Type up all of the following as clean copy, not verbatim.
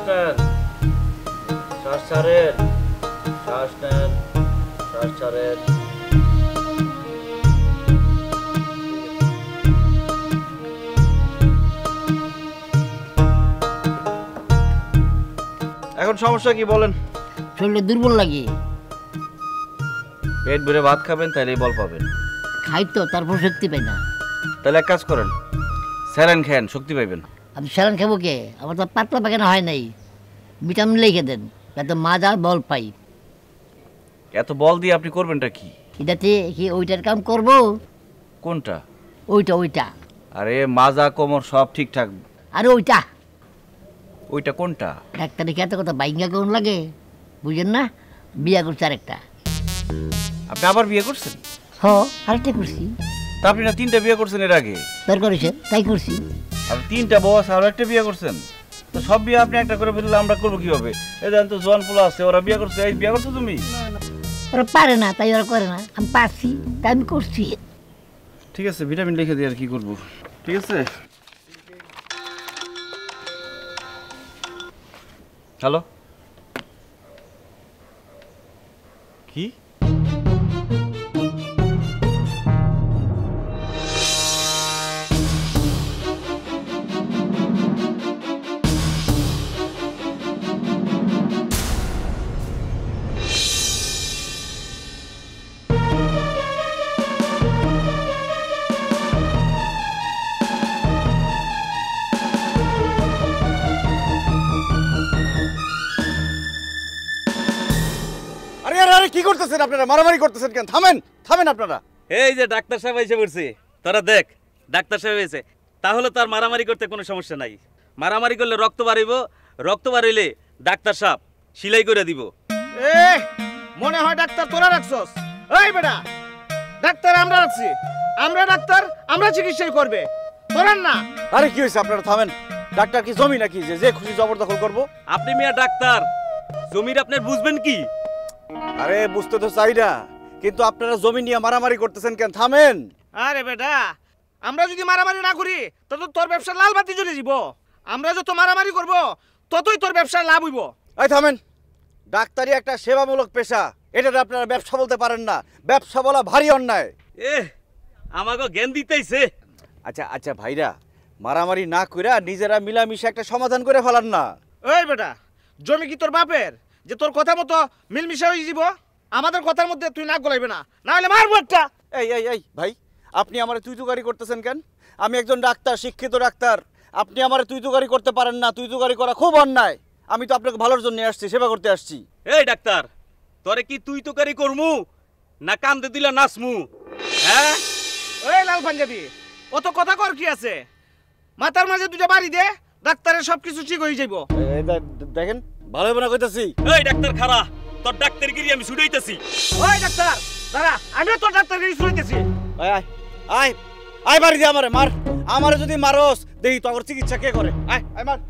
নেন, শ্বাস ছাড়েন, শ্বাস নেন, শ্বাস ছাড়েন। এখন সমস্যা কি বলেন? শরীরে দুর্বল লাগে। পেট ভরে ভাত খাবেন তাহলেই বল পাবেন। খাই তো, তারপর শক্তি পাই না। তাহলে এক কাজ করেন, স্যালাইন খান, শক্তি পাইবেন। আমি স্যালাইন খাবো কে? আমার তো পাতলা পায়খানা হয় নাই। ভিটামিন লিখে দেন যাতে মাজা বল পাই। এত বল দিয়ে আপনি করবেনটা কি? এটাতে কি ওইটার কাম করব? কোনটা? ওইটা ওইটা। আরে মাজা কোমর সব ঠিকঠাক। আরে ওইটা ওইটা কোনটা? ডাক্তারের এত কথা বাইঙ্গা কোন লাগে বুঝেন না? বিয়া করছে আরেকটা। আপনি আবার বিয়ে করছেন? হ, আরেকটা করছি। তা আপনি না 3টা বিয়ে করছেন এর আগে? তোর করেছে তাই করছি। আপনি 3টা বউ আছে আর একটা বিয়ে করছেন, তো সব বিয়ে আপনি একটা করে ফেললে আমরা করবো কিভাবে? এই দেন তো জোয়ান পোলা আছে, ওরা বিয়ে করছে, এই বিয়ে করছো তুমি? ওরা পারে না তাই ওরা করে না, আমি পারছি তাই আমি করছি। ঠিক আছে, ভিটামিন লিখে দিই, আর কি করবো। ঠিক আছে। হ্যালো, কি? কি করতেছেন আপনারা? মারামারি করতেছেন কেন? থামেন, থামেন আপনারা। এই যে ডাক্তার সাহেব এসে পড়ছে, তোরা দেখ ডাক্তার সাহেব এসে, তাহলে তার মারামারি করতে কোনো সমস্যা নাই। মারামারি করলে রক্ত বাড়িব, রক্ত বাড়িলে ডাক্তার সাহেব সিলাই করে দিব। এ মনে হয় ডাক্তার তোরা রাখছস? এই বেটা, ডাক্তার আমরা রাখছি, আমরা ডাক্তার, আমরা চিকিৎসা করবে, তোরা না। আরে কি হইছে? আপনারা থামেন। ডাক্তার কি জমি নাকি যে যে খুশি জবরদখল করব? আপনি মিয়া ডাক্তার, জমির আপনার বুঝবেন কি? আরে বুঝতে তো চাই না, কিন্তু আপনারা জমি নিয়ে মারামারি করতেছেন কেন? থামেন। আরে বেটা, আমরা যদি মারামারি না করি তো তোর ব্যবসা লাল বাতি জ্বলে যাব। আমরা যত মারামারি করব ততই তোর ব্যবসায় লাভ হইব। এই থামেন। ডাক্তারি একটা সেবামূলক পেশা, এটাতে আপনারা ব্যবসা বলতে পারেন না। ব্যবসা বলা ভারী অন্যায়। আমাকে জ্ঞান দিতেইছে। আচ্ছা আচ্ছা ভাইরা, মারামারি না কইরা নিজেরা মিলামিশে একটা সমাধান করে ফেলান না। এই বেটা, জমি কি তোর বাপের যে তোর কথা মতো মিলমিশা হয়ে যাব? আমাদের কথার মধ্যে তুই নাক গলাইবে না, না হলে মারবো একটা। এই এই এই ভাই, আপনি আমারে তুই তুকারি করতেছেন কেন? আমি একজন ডাক্তার, শিক্ষিত ডাক্তার। আপনি আমারে তুই তুকারি করতে পারেন না। তুই তুকারি করা খুব অন্যায়। আমি তো আপনাকে ভালোর জন্য আসছি, সেবা করতে আসছি। এই ডাক্তার, তোরে কি তুই তুকারি করমু না কান্দে দিলা নাচমু? হ্যাঁ এই লাল পাঞ্জাবি, অত কথা কর কি আছে? মাথার মাঝে দুটো বাড়ি দে, ডাক্তারের সবকিছু ঠিক হয়ে যাইব। দেখেন ভালো হবে না কইতাছি। এই ডাক্তার খারা, তোর ডাক্তারগিরি আমি ছুটাইতাছি। ওই ডাক্তার দাঁড়া, আমিও তোর ডাক্তারগিরি ছুটাইতেছি। আয় আয় আয় আয়, বাড়ি দে আমারে, মার। আমারে যদি মারস দেখি তোর চিকিৎসা কে করে। আয় আয় মার।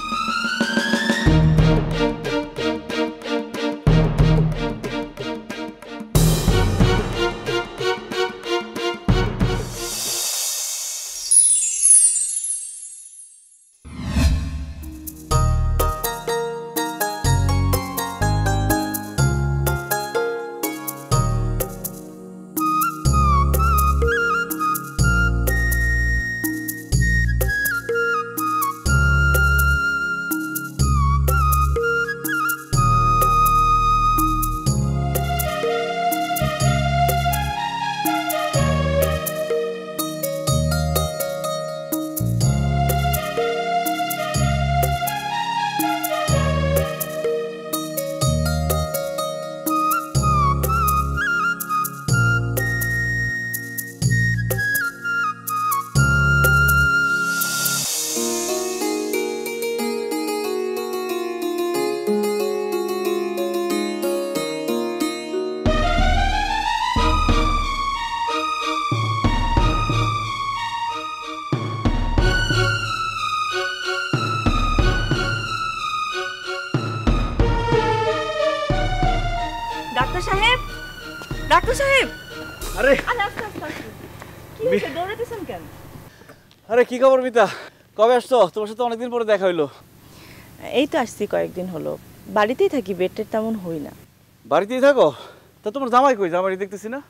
ডাক্তার সাহেব, আরে কি হইছে? দৌড়াইতেছেন কেন? আরে কি খবর মিতা? কবে আসছো? তোমার সাথে অনেকদিন পরে দেখা হইলো। এই তো আসছি কয়েকদিন হলো, বাড়িতেই থাকি, বেডটের তেমন হই না। বাড়িতেই থাকো? তা তোমার জামাই কই? জামাই দেখতেছি না।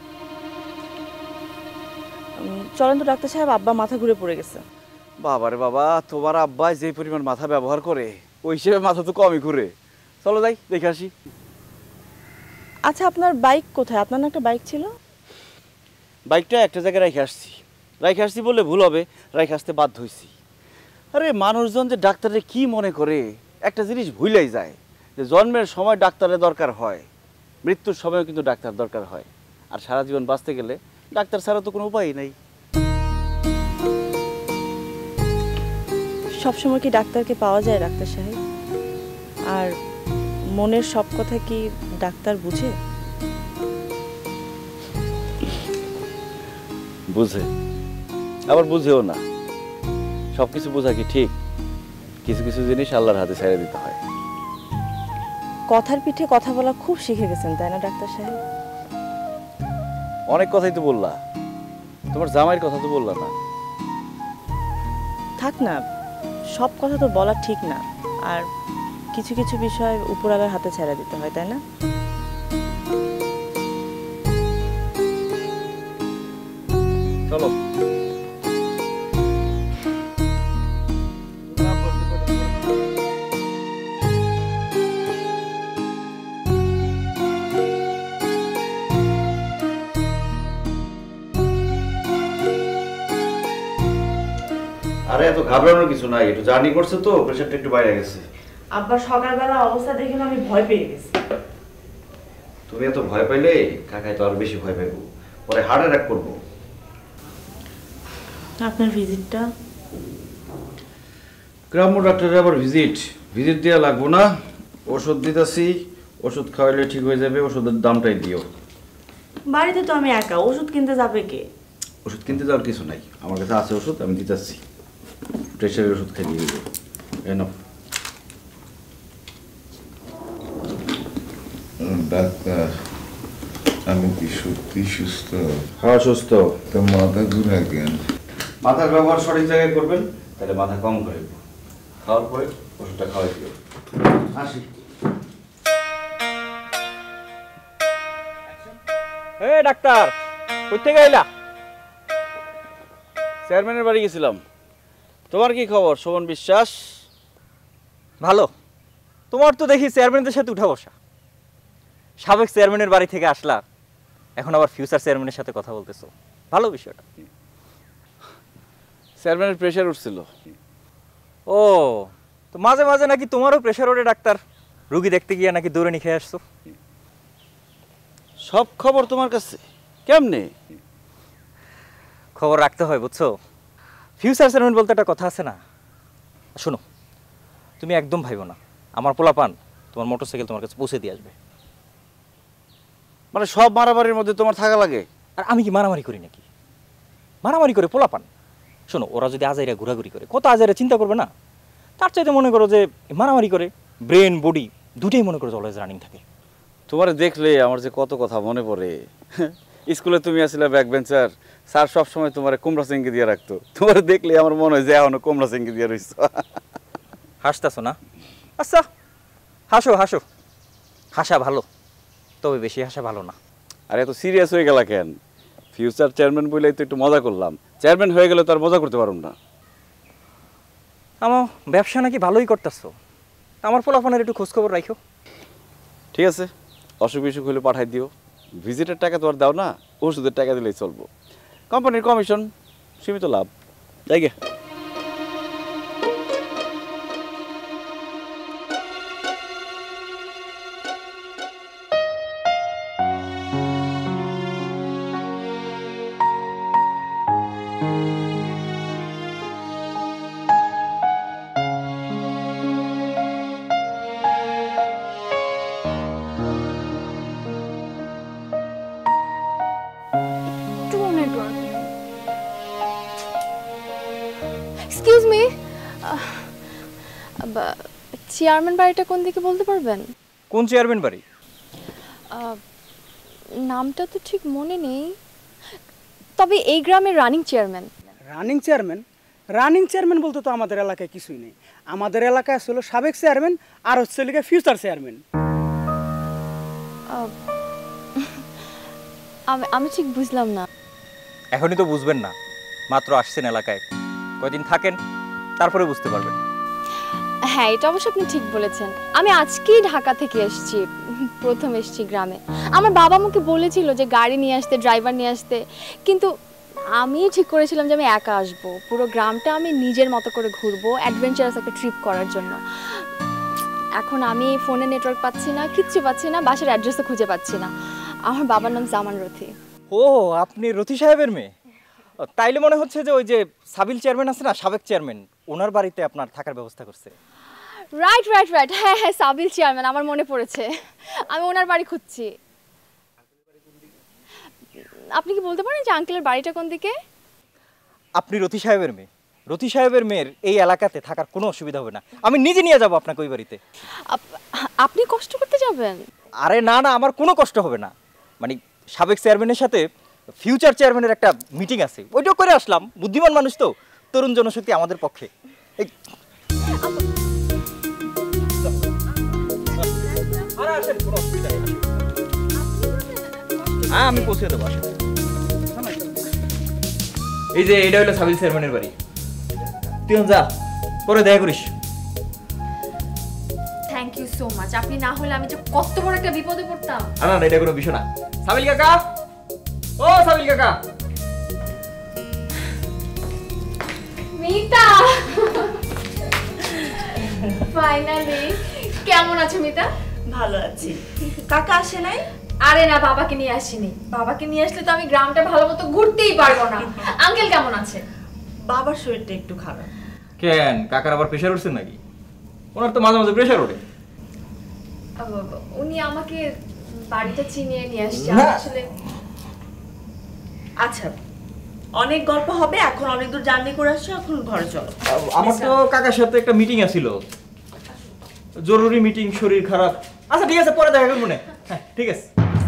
চলেন তো ডাক্তার সাহেব, আব্বা মাথা ঘুরে পড়ে গেছে। বাবারে বাবা, তোমার আব্বা যে পরিমাণ মাথা ব্যবহার করে ওই হিসেবে মাথা তো কমই ঘুরে। চলো যাই, দেখে আসি। আচ্ছা, আপনার বাইক কোথায়? আপনার না একটা বাইক ছিল? বাইকটা একটা জায়গায় রেখে আসছি বললে ভুল হবে, রেখে আসতে বাধ্য হয়েছি। আরে মানুষজন যে ডাক্তারে কি মনে করে একটা জিনিস ভুলেই যায়, যে জন্মের সময় ডাক্তারের দরকার হয়, মৃত্যুর সময়ও কিন্তু ডাক্তার দরকার হয়। আর সারা জীবন বাঁচতে গেলে ডাক্তার ছাড়া তো কোনো উপায়ই নেই। সবসময় কি ডাক্তারকে পাওয়া যায় ডাক্তার সাহেব? আর মনের সব কথা কি ডাক্তার বুঝে? বুঝে, আবার বুঝেও না। সব কিছু বোঝা কি ঠিক? কিছু কিছু জিনিস আল্লাহর হাতে ছেড়ে দিতে হয়। কথার পিঠে কথা বলা খুব শিখে গেছেন, তাই না ডাক্তার সাহেব? অনেক কথাই তো বললা, তোমার জামাইয়ের কথা তো বললা না। থাক না, সব কথা তো বলা ঠিক না। আর কিছু কিছু বিষয় উপরওয়ালার হাতে ছেড়ে দিতে হয়, তাই না? চলো। আরে এত ঘাবড়ানোর কিছু নাই, একটু জার্নি করছে তো প্রেশারটা একটু বাইরে গেছে। আব্বার সকালবেলা অবস্থা দেখে আমি ভয় পেয়ে গেছি। তুমি এত ভয় পাইলে কাকাই তো আরো বেশি ভয় পাইবো, পরে হার্ট অ্যাটাক করবো। আপনার ভিজিটটা? গ্রাম্য ডাক্তারের আবার ভিজিট দেওয়া লাগবো না। ওষুধ দিতেছি, ওষুধ খাওয়াইলে ঠিক হয়ে যাবে। ওষুধের দামটাই দিও। বাড়িতে তো আমি একা, ওষুধ কিনতে যাবে কে? ওষুধ কিনতে যাওয়ার কিছু নাই, আমার কাছে আছে ওষুধ, আমি দিতেছি। প্রেশারের ওষুধ খাইয়ে দিব। নাও। ডাক্তার, আমি কি সত্যি সুস্থ? হ্যাঁ সুস্থ। তো মাথা ঘুরা কেন? মাথার ব্যবহার সঠিক জায়গায় করবেন, তাহলে মাথা কম করে খাওয়ার পরে ওষুধটা খাওয়াই দিও। আসি। ডাক্তার, কই থেকে আইলা? চেয়ারম্যানের বাড়ি গেছিলাম। তোমার কি খবর শোভন বিশ্বাস? ভালো। তোমার তো দেখি চেয়ারম্যানদের সাথে উঠা বসা। সাবেক চেয়ারম্যানের বাড়ি থেকে আসলা, এখন আবার ফিউচার চেয়ারম্যানের সাথে কথা বলতেছো। ভালো বিষয়টা। চেয়ারম্যানের প্রেশার উঠছিল। ও, তো মাঝে মাঝে নাকি তোমারও প্রেশার ওঠে ডাক্তার? রুগী দেখতে গিয়ে নাকি দৌড়ে নিয়ে খেয়ে আসছো? সব খবর তোমার কাছে কেমনে? খবর রাখতে হয়, বুঝছো? ফিউচার চেয়ারম্যান বলতে একটা কথা আছে না? শোনো, তুমি একদম ভাইবো না, আমার পোলাপান তোমার মোটরসাইকেল তোমার কাছে পৌঁছে দিয়ে আসবে। মানে সব মারামারির মধ্যে তোমার থাকা লাগে? আর আমি কি মারামারি করি নাকি? মারামারি করে পোলাপান? শোনো, ওরা যদি আজাইরা ঘোরাঘুরি করে, কত আজাইরা চিন্তা করবে না? তার চাইতে মনে করো যে মারামারি করে ব্রেন বডি দুটোই মনে করো অলওয়েজ রানিং থাকে। তোমার দেখলে আমার যে কত কথা মনে পড়ে। স্কুলে তুমি আসলে ব্যাক বেঞ্চার, স্যার সবসময় তোমার কুমড়া চিংড়ি দিয়ে রাখতো। তোমার দেখলে আমার মনে হয় যে এখনো কুমড়া চিংড়ি দিয়ে রইছ। হাসতেছো না? আচ্ছা, হাসো হাসো, হাসা ভালো, তবে বেশি হাসা ভালো না। আর এত সিরিয়াস হয়ে গেলা কেন? ফিউচার চেয়ারম্যান বলেই তো একটু মজা করলাম, চেয়ারম্যান হয়ে গেলে তো আর মজা করতে পারুম না। আমার ব্যবসা নাকি ভালোই করতেছো, আমার পোলাপানের একটু খোঁজখবর রাখো। ঠিক আছে, অসুখ বিসুখ হলে পাঠাই দিও। ভিজিটের টাকা তো আর দাও না, ওষুধের টাকা দিলেই চলবো। কোম্পানির কমিশন, সীমিত লাভ। যাই গে। এক্সকিউজ মি, চেয়ারম্যান বাড়িটা কোন দিকে বলতে পারবেন? কোন চেয়ারম্যান বাড়ি? নামটা তো ঠিক মনে নেই, তবে এই গ্রামের running chairman. Running chairman? Running chairman বলতে তো আমাদের এলাকায় কিছুই নেই। আমাদের এলাকায় আসলে সাবেক চেয়ারম্যান আর হচ্ছে লিগে ফিউচার চেয়ারম্যান। আমি ঠিক বুঝলাম না। এখনই তো বুঝবেন না, মাত্র আসছেন এলাকায়, কয়দিন থাকেন তারপরে বুঝতে পারবেন। হ্যাঁ, এটা অবশ্য আপনি ঠিক বলেছেন। আমি আজকেই ঢাকা থেকে এসেছি, প্রথম এসেছি গ্রামে। আমার বাবা আমাকে বলেছিল যে গাড়ি নিয়ে আসতে, ড্রাইভার নিয়ে আসতে, কিন্তু আমি ঠিক করেছিলাম যে আমি একা আসবো। পুরো গ্রামটা আমি নিজের মতো করে ঘুরবো, অ্যাডভেঞ্চারাস একটা ট্রিপ করার জন্য। এখন আমি ফোনে নেটওয়ার্ক পাচ্ছি না, কিচ্ছু পাচ্ছি না, বাসার অ্যাড্রেসও খুঁজে পাচ্ছি না। আমার বাবার নাম জামান রথি। ও, আপনি রথি সাহেবের মেয়ে? তাইলে মনে হচ্ছে যে ওই যে সাবিল চেয়ারম্যান আছে না, সাবেক চেয়ারম্যান, ওনার বাড়িতে আপনার থাকার ব্যবস্থা করছে। রাইট রাইট রাইট, হ্যাঁ হ্যাঁ, সাবিল চেয়ারম্যান, আমার মনে পড়েছে। আমি ওনার বাড়ি খুঁজছি। আপনি কি বলতে পারেন যে আঙ্কেলের বাড়িটা কোন দিকে? আপনি রথি সাহেবের মেয়ে, রথি সাহেবের মেয়ের এই এলাকাতে থাকার কোনো অসুবিধা হবে না। আমি নিজে নিয়ে যাব আপনাকে ওই বাড়িতে। আপনি কষ্ট করতে যাবেন? আরে না না, আমার কোনো কষ্ট হবে না। মানে সাবেক চেয়ারম্যানের সাথে ফিউচার চেয়ারম্যানের একটা মিটিং আছে, ওইটাও করে আসলাম। বুদ্ধিমান মানুষ তো, তরুণ জনশক্তি আমাদের পক্ষে। আমি পৌঁছে দেবো। এই যে এটা হলো সাবিল চেয়ারম্যানের বাড়ি। তুই যা, পরে দেখা করিস। Thank you so much. আপনি না হলে আমি যে কত বড় একটা বিপদে পড়তাম। না না, এটা কোনো বিষয় না। সাবিল কাকা, ও সাবিল কাকা। মিতা, ফাইনালি। কেমন আছো মিতা? ভালো আছি। কাকা আসে নাই? আরে না, বাবাকে নিয়ে আসিনি। বাবাকে নিয়ে আসলে তো আমি গ্রামটা ভালো মতো ঘুরতেই পারবো না। আঙ্কেল কেমন আছে? বাবার শরীরটা একটু খারাপ। কেন, কাকার আবার প্রেশার উঠছে নাকি? ওনার তো মাঝে মাঝে প্রেশার ওঠে। উনি আমাকে বাড়িটা চিনিয়ে নিয়ে আসছে আসলে। আচ্ছা, অনেক গল্প হবে, এখন অনেক দূর জার্নি করে আসছো, এখন ঘরে চলো। আমার তো কাকার সাথে একটা মিটিং আছিল, জরুরি মিটিং, শরীর খারাপ। আচ্ছা ঠিক আছে, পরে দেখা করব না। হ্যাঁ ঠিক আছে।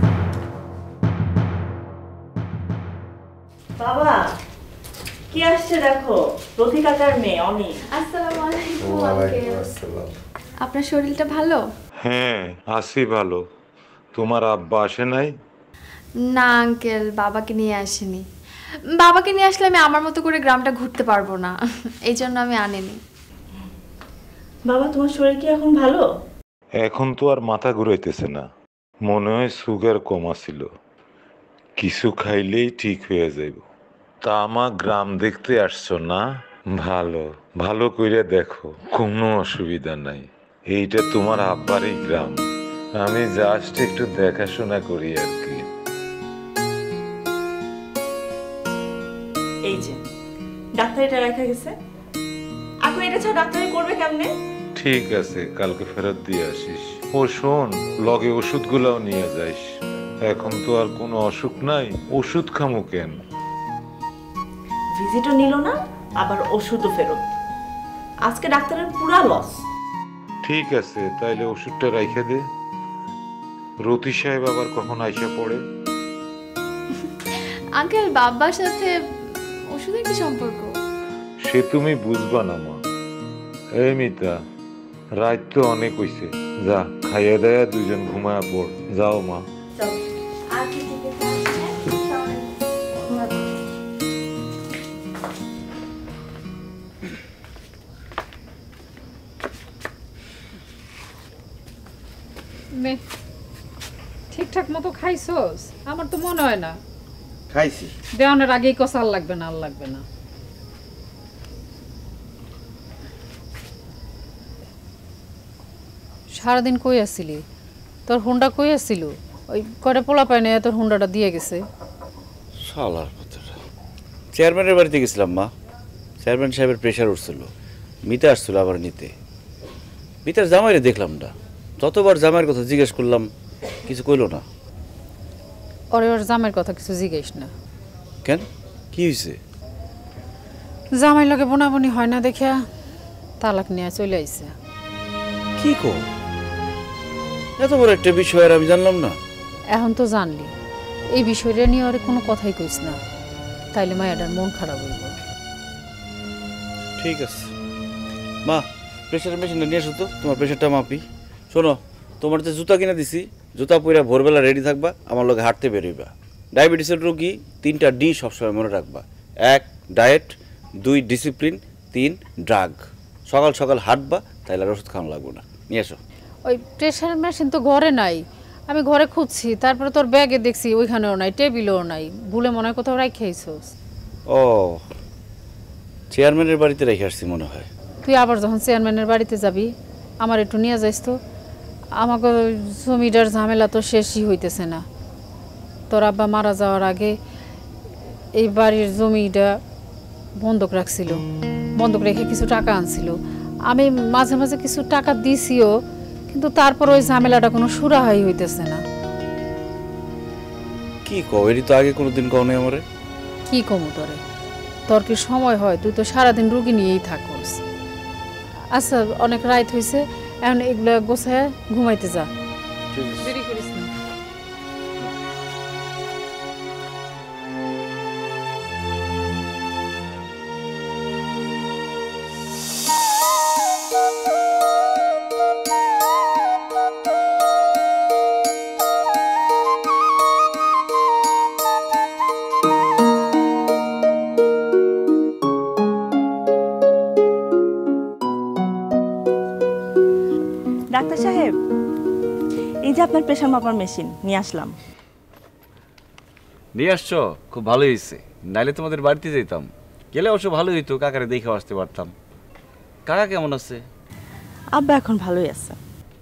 বাবা কি আসছে দেখো, রথি কাকার মেয়ে অনিক। আসসালামু আলাইকুম ওয়ালাইকুম আঙ্কেল। আসসালাম। আপনার শরীরটা ভালো? হ্যাঁ আছি ভালো। তোমার আব্বা আসে নাই? না আঙ্কেল, বাবাকে নিয়ে আসিনি। বাবাকে নিয়ে আসলে আমি আমার মতো করে গ্রামটা ঘুরতে পারবো না, এই জন্য আমি আনিনি। বাবা তোমার শরীর কি এখন ভালো? এখন তো আর মাথা ঘুরাইতেছে না, মনে হয় সুগার কমা ছিল, কিছু খাইলেই ঠিক হয়ে যাইব। তা আমার গ্রাম দেখতে আসছো না? ভালো ভালো কইরা দেখো, কোনো অসুবিধা নাই। এইটা তোমার আব্বারই গ্রাম, আমি জাস্ট একটু দেখাশোনা করি আর কি। এই যে ডাক্তার এটা রাখা গেছে, এখন এটা ছাড়া ডাক্তারি করবে কেমনে? ঠিক আছে, কালকে ফেরত দিয়ে আসিস। ও শোন, লগে ওষুধগুলাও নিয়ে যাইস। এখন তো আর কোনো অসুখ নাই, ওষুধ খামু কেন? ভিজিটও নিল না, আবার ওষুধও ফেরত। আজকে ডাক্তারের পুরা লস। ঠিক আছে, তাইলে ওষুধটা রাইখে দে। রতি সাহেব আবার কখন আইসা পড়ে? আঙ্কেল, বাবার সাথে ওষুধের কি সম্পর্ক? সে তুমি বুঝবা না মা। এই মিতা, রাত তো অনেক হইছে, যা খাইয়া দেয়া দুইজন ঘুমায়া পড়। যাও মা। ঠিকঠাক মতো খাইছস? আমার তো মনে হয় না। খাইছি। দেওয়ানোর আগেই কষা আর লাগবে না, আর লাগবে না। সারাদিন কই আসছিলি? তোর হুন্ডা কই আসছিল? ওই কয়টা পোলা পায় না, তোর হুন্ডাটা দিয়ে গেছে। শালার কথাটা। চেয়ারম্যানের বাড়িতে গেছিলাম মা, চেয়ারম্যান সাহেবের প্রেশার উঠছিল, মিতা আসছিল আবার নিতে। মিতার জামাইরে দেখলাম না, যতবার জামাইয়ের কথা জিজ্ঞেস করলাম কিছু কইল না। ওরে ওর জামাইয়ের কথা কিছু জিজ্ঞেস না। কেন, কি হয়েছে? জামাই লগে বোনাবনি হয় না দেখিয়া তালাক নিয়ে চলে আইছে। কি কো? এত বড় একটা বিষয় আর আমি জানলাম না। এখন তো জানলি, এই বিষয়টা নিয়ে ওরে কোনো কথাই কইস না, তাইলে মায়াটার মন খারাপ হইব। ঠিক আছে মা, প্রেশার মেশিনটা নিয়ে আসো তো, তোমার প্রেশারটা মাপি। শোনো, তোমার যে জুতা কিনে দিছি, জুতা পরে ভোরবেলা রেডি থাকবা, আমার লোকে হাঁটতে বেরোইবা। ডায়াবেটিসের রোগী 3টা ডি সবসময় মনে রাখবা। 1 ডায়েট, 2 ডিসিপ্লিন, 3 ড্রাগ। সকাল সকাল হাঁটবা, তাইলে আর ওষুধ খাওয়ানো লাগবে না। নিয়ে আসো। ওই প্রেশার মেশিন তো ঘরে নাই, আমি ঘরে খুঁজছি, তারপরে তোর ব্যাগে দেখছি ওইখানেও নাই, টেবিলেও নাই, ভুলে মনে হয় কোথাও রাখিয়েছিস। ও, চেয়ারম্যানের বাড়িতে রেখে আসছি মনে হয়। তুই আবার যখন চেয়ারম্যানের বাড়িতে যাবি আমার একটু নিয়ে যাইস তো। আমাকে জমিটার ঝামেলা তো শেষই হইতেছে না। তোর আব্বা মারা যাওয়ার আগে এই বাড়ির জমিটা বন্ধক রাখছিল, বন্ধক রেখে কিছু টাকা আনছিল। আমি মাঝে মাঝে কিছু টাকা দিছিও, কিন্তু তারপর ওই ঝামেলাটা কোনো সুরাহাই হইতেছে না। কি কও, এরই তো আগে কোনোদিন কও নাই আমারে। কি কমু তোরে, তোর কি সময় হয়? তুই তো সারাদিন রুগী নিয়েই থাকস। আচ্ছা, অনেক রাত হয়েছে, এখন এগুলো গোছায় ঘুমাইতে যা, দেরি করিস না। ডাক্তার সাহেব, এই যে আপনার প্রেশার মাপার মেশিন নিয়ে আসলাম। নিয়ে আসছো, খুব ভালো হয়েছে। নাইলে তোমাদের বাড়িতে যেতাম, গেলে অবশ্য ভালো হইতো, কাকারে দেখে আসতে পারতাম। কাকা কেমন আছে? আব্বা এখন ভালোই আছে।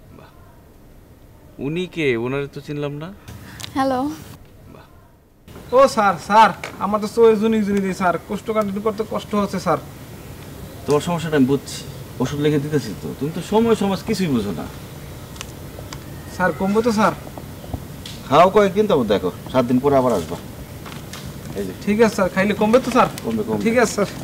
উনি কে? ওনারে তো চিনলাম না। হ্যালো। ও স্যার, স্যার আমার তো চোখে জুনি দিই স্যার, কষ্ট কন্টিনিউ করতে কষ্ট হচ্ছে স্যার। তোমার সমস্যাটা আমি বুঝছি, ওষুধ লিখে দিতেছি তো। তুমি তো সময় সমাজ কিছুই বুঝো না। স্যার কমবো তো স্যার? খাও কয়েকদিন, তারপর দেখো 7 দিন পরে আবার আসবা। এই যে ঠিক আছে স্যার, খাইলে কমবে তো স্যার? কমবে কমবে। ঠিক আছে স্যার।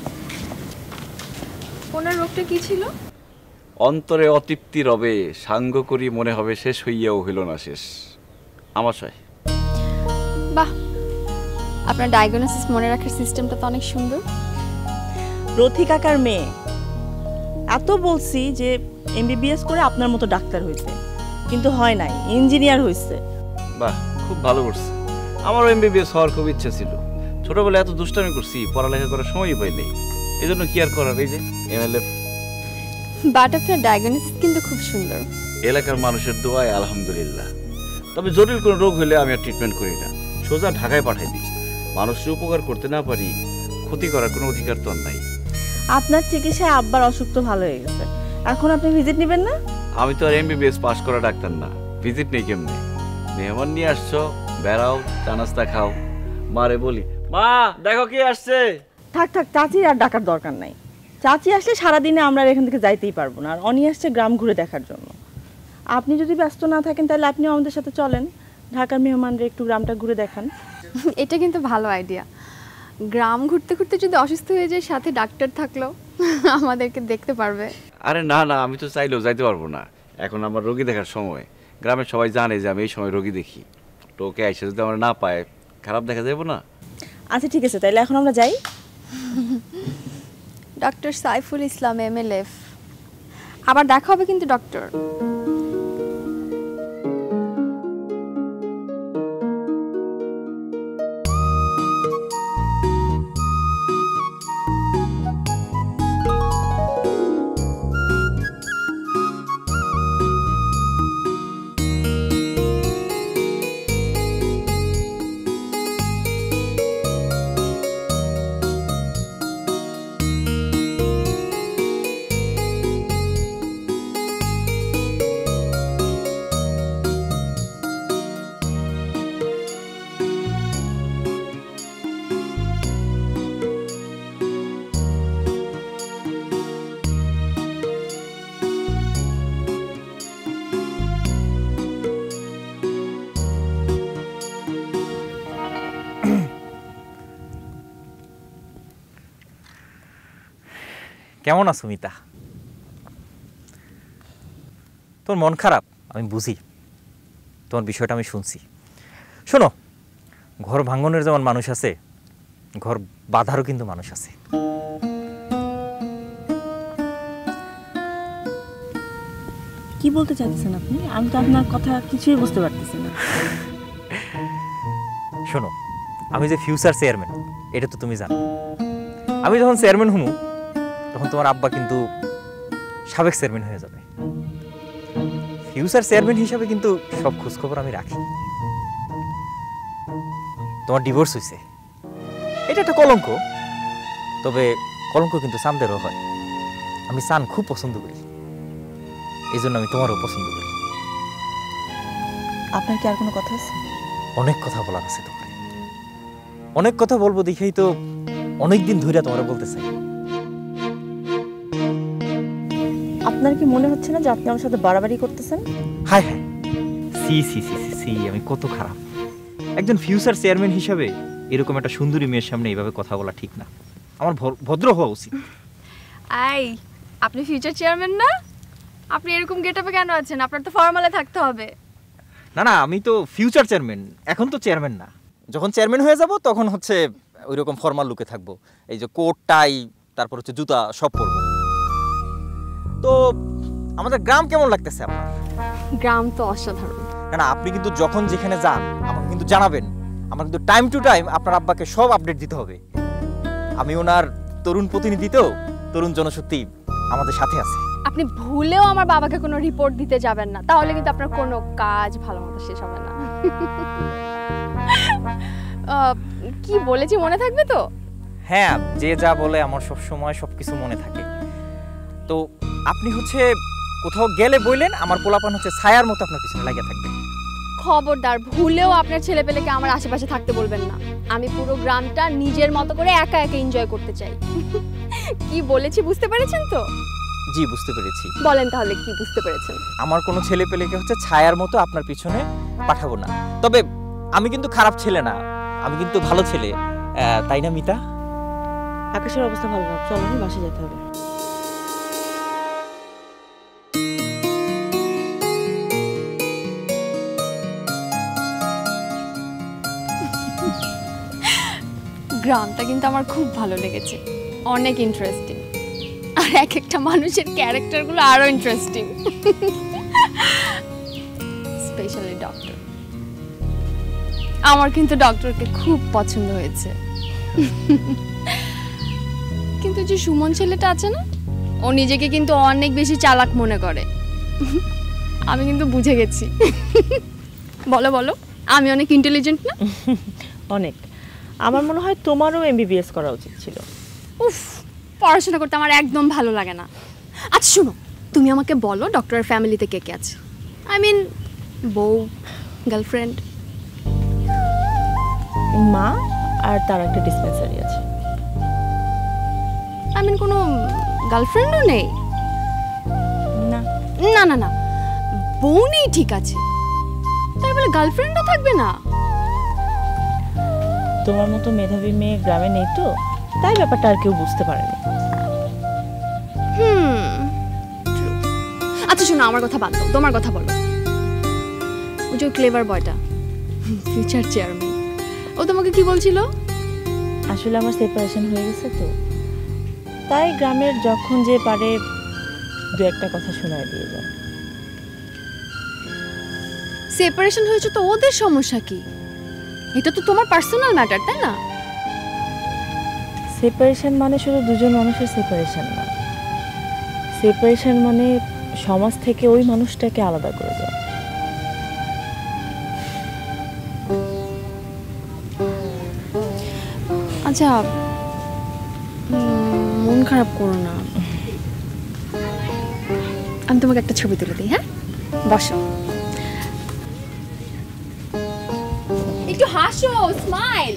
ওনার রোগটা কি ছিল? অন্তরে অতৃপ্তি রবে, সাঙ্গ করি মনে হবে শেষ হইয়াও হইল না শেষ। আমাশয়। বাহ, আপনার ডায়াগনোসিস মনে রাখার সিস্টেমটা তো অনেক সুন্দর। রথি কাকার মেয়ে, এত বলছি যে এমবিবিএস করে আপনার মতো ডাক্তার হইতে, কিন্তু হয় নাই, ইঞ্জিনিয়ার হইছে। বাহ, খুব ভালো করছে। আমারও এমবিবিএস হওয়ার খুব ইচ্ছা ছিল। ছোটবেলায় এত দুষ্টামি করছি, পড়ালেখা করার সময়ই পাই নাই। এই জন্য কি আর করার, এই যে এমএলএফ। বাট আপনার ডায়াগনোসিস কিন্তু খুব সুন্দর। এলাকার মানুষের দোয়ায় আলহামদুলিল্লাহ। তবে জটিল কোনো রোগ হলে আমি আর ট্রিটমেন্ট করি না, সোজা ঢাকায় পাঠাই দিই। মানুষের উপকার করতে না পারি, ক্ষতি করার কোনো অধিকার তো আর নাই। আপনার চিকিৎসায় আব্বার অসুখ তো ভালো হয়ে গেছে, এখন আপনি ভিজিট নেবেন না? আমি তো আর এমবিবিএস পাস করা ডাক্তার না, ভিজিট নেই কেমনে? মেহমান নিয়ে আসছো, বেড়াও, চা নাস্তা খাও। মারে বলি, মা দেখো কি আসছে। থাক থাক, চাচির আর ডাকার দরকার নাই। চাচি আসলে সারাদিনে আমরা আর এখান থেকে যাইতেই পারবো না, আর অনি আসছে গ্রাম ঘুরে দেখার জন্য। আপনি যদি ব্যস্ত না থাকেন তাহলে আপনিও আমাদের সাথে চলেন, ঢাকার মেহমানরা একটু গ্রামটা ঘুরে দেখান। এটা কিন্তু ভালো আইডিয়া। গ্রাম ঘুরতে ঘুরতে যদি অসুস্থ হয়ে যায়, সাথে ডাক্তার থাকলো, আমাদেরকে দেখতে পারবে। আরে না না, আমি তো চাইলেও যাইতে পারবো না, এখন আমার রোগী দেখার সময়। গ্রামের সবাই জানে যে আমি এই সময় রোগী দেখি। টোকে আইসা যদি আমরা না পায়, খারাপ দেখা যাবো না। আচ্ছা ঠিক আছে, তাইলে এখন আমরা যাই। Doctor Saiful Islam, MLF. আবার দেখা হবে কিন্তু ডক্টর। কেমন আছো মিতা? তোর মন খারাপ আমি বুঝি, তোমার বিষয়টা আমি শুনছি। শোনো, ঘর ভাঙনের যেমন মানুষ আছে, ঘর বাঁধারও কিন্তু মানুষ আছে। কি বলতে চাইতেছেন আপনি? আমি তো আপনার কথা কিছুই বুঝতে পারতেছি না। শোনো, আমি যে ফিউচার চেয়ারম্যান এটা তো তুমি জানো। আমি যখন চেয়ারম্যান হমু তখন তোমার আব্বা কিন্তু সাবেক চেয়ারম্যান হয়ে যাবে। ফিউচার চেয়ারম্যান হিসাবে কিন্তু সব খোঁজখবর আমি রাখি। তোমার ডিভোর্স হয়েছে, এটা একটা কলঙ্ক, তবে কলঙ্ক কিন্তু চাঁদেরও হয়। আমি চাঁদ খুব পছন্দ করি, এই জন্য আমি তোমারও পছন্দ করি। আপনার কি আর কোনো কথা আছে? অনেক কথা বলার আছে তোমার, অনেক কথা বলবো দেখেই তো অনেকদিন ধরে তোমার বলতে চাই। আপনার কি মনে হচ্ছে না যে আপনি আমার সাথে বাড়াবাড়ি করতেছেন? হায় হায়, সি সি সি সি সি, আমি কত খারাপ। একজন ফিউচার চেয়ারম্যান হিসাবে এরকম একটা সুন্দরী মেয়ের সামনে এইভাবে কথা বলা ঠিক না। আমার ভদ্র হওয়া উচিত। আই, আপনি ফিউচার চেয়ারম্যান না? আপনি এরকম গেটআপে কেন আছেন? আপনার তো ফর্মালে থাকতে হবে। না না, আমি তো ফিউচার চেয়ারম্যান, এখন তো চেয়ারম্যান না। যখন চেয়ারম্যান হয়ে যাব তখন হচ্ছে ওই রকম ফর্মাল লুকে থাকবো, এই যে কোট টাই, তারপর হচ্ছে জুতা সব পরবো। তো আমাদের গ্রাম কেমন লাগতেছে আপনার? গ্রাম তো অসাধারণ। না না, আপনি কিন্তু যখন যেখানে যান আমাকে কিন্তু জানাবেন। আমার কিন্তু টাইম টু টাইম আপনার আব্বাকে সব আপডেট দিতে হবে। আমি ওনার তরুণ প্রতিনিধিতেও তরুণ জনশক্তি আমাদের সাথে আছে। আপনি ভুলেও আমার বাবাকে কোনো রিপোর্ট দিতে যাবেন না, তাহলে কিন্তু আপনার কোনো কাজ ভালো মতো শেষ হবে না। কি বলেছি মনে থাকবে তো? হ্যাঁ, যে যা বলে আমার সব সময় সবকিছু মনে থাকে। তো আপনি হচ্ছে কোথাও গেলে বললেন আমার পোলাপান হচ্ছে ছায়ার মতো আপনার পিছনে লাগিয়ে থাকবে। খবরদার, ভুলেও আপনার ছেলেপেলেকে আমার আশেপাশে থাকতে বলবেন না। আমি পুরো গ্রামটা নিজের মতো করে একা একা এনজয় করতে চাই। কি বলেছি বুঝতে পেরেছেন তো? জি, বুঝতে পেরেছি। বলেন তাহলে কি বুঝতে পেরেছেন? আমার কোনো ছেলে পেলেকে হচ্ছে ছায়ার মতো আপনার পিছনে পাঠাবো না। তবে আমি কিন্তু খারাপ ছেলে না, আমি কিন্তু ভালো ছেলে, তাই না মিতা? আকাশের অবস্থা ভালো না, চলো বাসে যেতে হবে। গ্রামটা কিন্তু আমার খুব ভালো লেগেছে, অনেক ইন্টারেস্টিং। আর এক একটা মানুষের ক্যারেক্টারগুলো আরো ইন্টারেস্টিং। Specially doctor. আমার কিন্তু ডক্টরকে খুব পছন্দ হয়েছে। কিন্তু যে সুমন ছেলেটা আছে না, ও নিজেকে কিন্তু অনেক বেশি চালাক মনে করে। আমি কিন্তু বুঝে গেছি। বলো বলো, আমি অনেক ইন্টেলিজেন্ট না? অনেক। আমার মনে হয় তোমারও এমবিবিএস করা উচিত ছিল। উফ, পড়াশোনা করতে আমার একদম ভালো লাগে না। আচ্ছা শোনো, তুমি আমাকে বলো ডক্টরের ফ্যামিলিতে কে কে আছে? আই মিন বউ, গার্লফ্রেন্ড। মা আর তার একটা ডিসপেন্সারি আছে। আই মিন কোনো গার্লফ্রেন্ডও নেই? না না না না, বউ নেই ঠিক আছে, তাই বলে গার্লফ্রেন্ডও থাকবে না? তোমার মতো মেধাবী মেয়ে গ্রামে নেই তো, তাই ব্যাপারটা আর কেউ বুঝতে পারেনি। আচ্ছা শোনো, আমার কথা বাদ দাও, তোমার কথা বলো। ওই যে ক্লেভার বয়টা, ফিউচার চেয়ারম্যান, ও তোমাকে কি বলছিল? আসলে আমার সেপারেশন হয়ে গেছে তো, তাই গ্রামের যখন যে পারে দু একটা কথা শোনায় দিয়ে যায়। সেপারেশন হয়েছে তো ওদের সমস্যা কি? এটা তো তোমার পার্সোনাল ম্যাটার, তাই না? সেপারেশন মানে শুধু দুজন মানুষের সেপারেশন না, সেপারেশন মানে সমাজ থেকে ওই মানুষটাকে আলাদা করে দেওয়া। আচ্ছা, মন খারাপ করো না, আমি তোমাকে একটা ছবি তুলে দিই। হ্যাঁ, বসো, একটু হাসো, স্মাইল।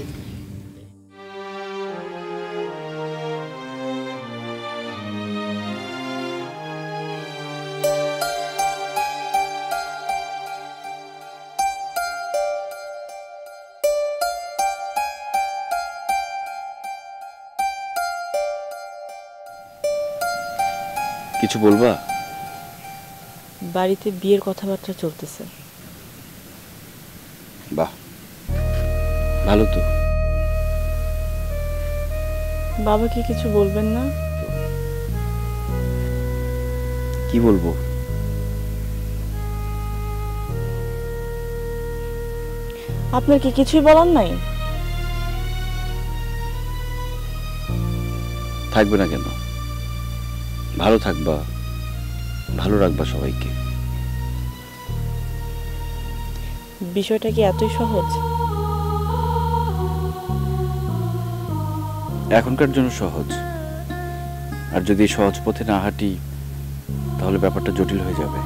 কিছু বলবা? বাড়িতে বিয়ের কথাবার্তা চলতেছে। বাহ, ভালো তো। বাবা কি কিছু বলবেন না? কি বলবো, আপনার কি কিছুই বলার নাই? থাকবে না কেন? ভালো থাকবা, ভালো রাখবা সবাইকে। বিষয়টা কি এতই সহজ? এখনকার জন্য সহজ, আর যদি সহজ পথে না হাঁটি তাহলে ব্যাপারটা জটিল হয়ে যাবে।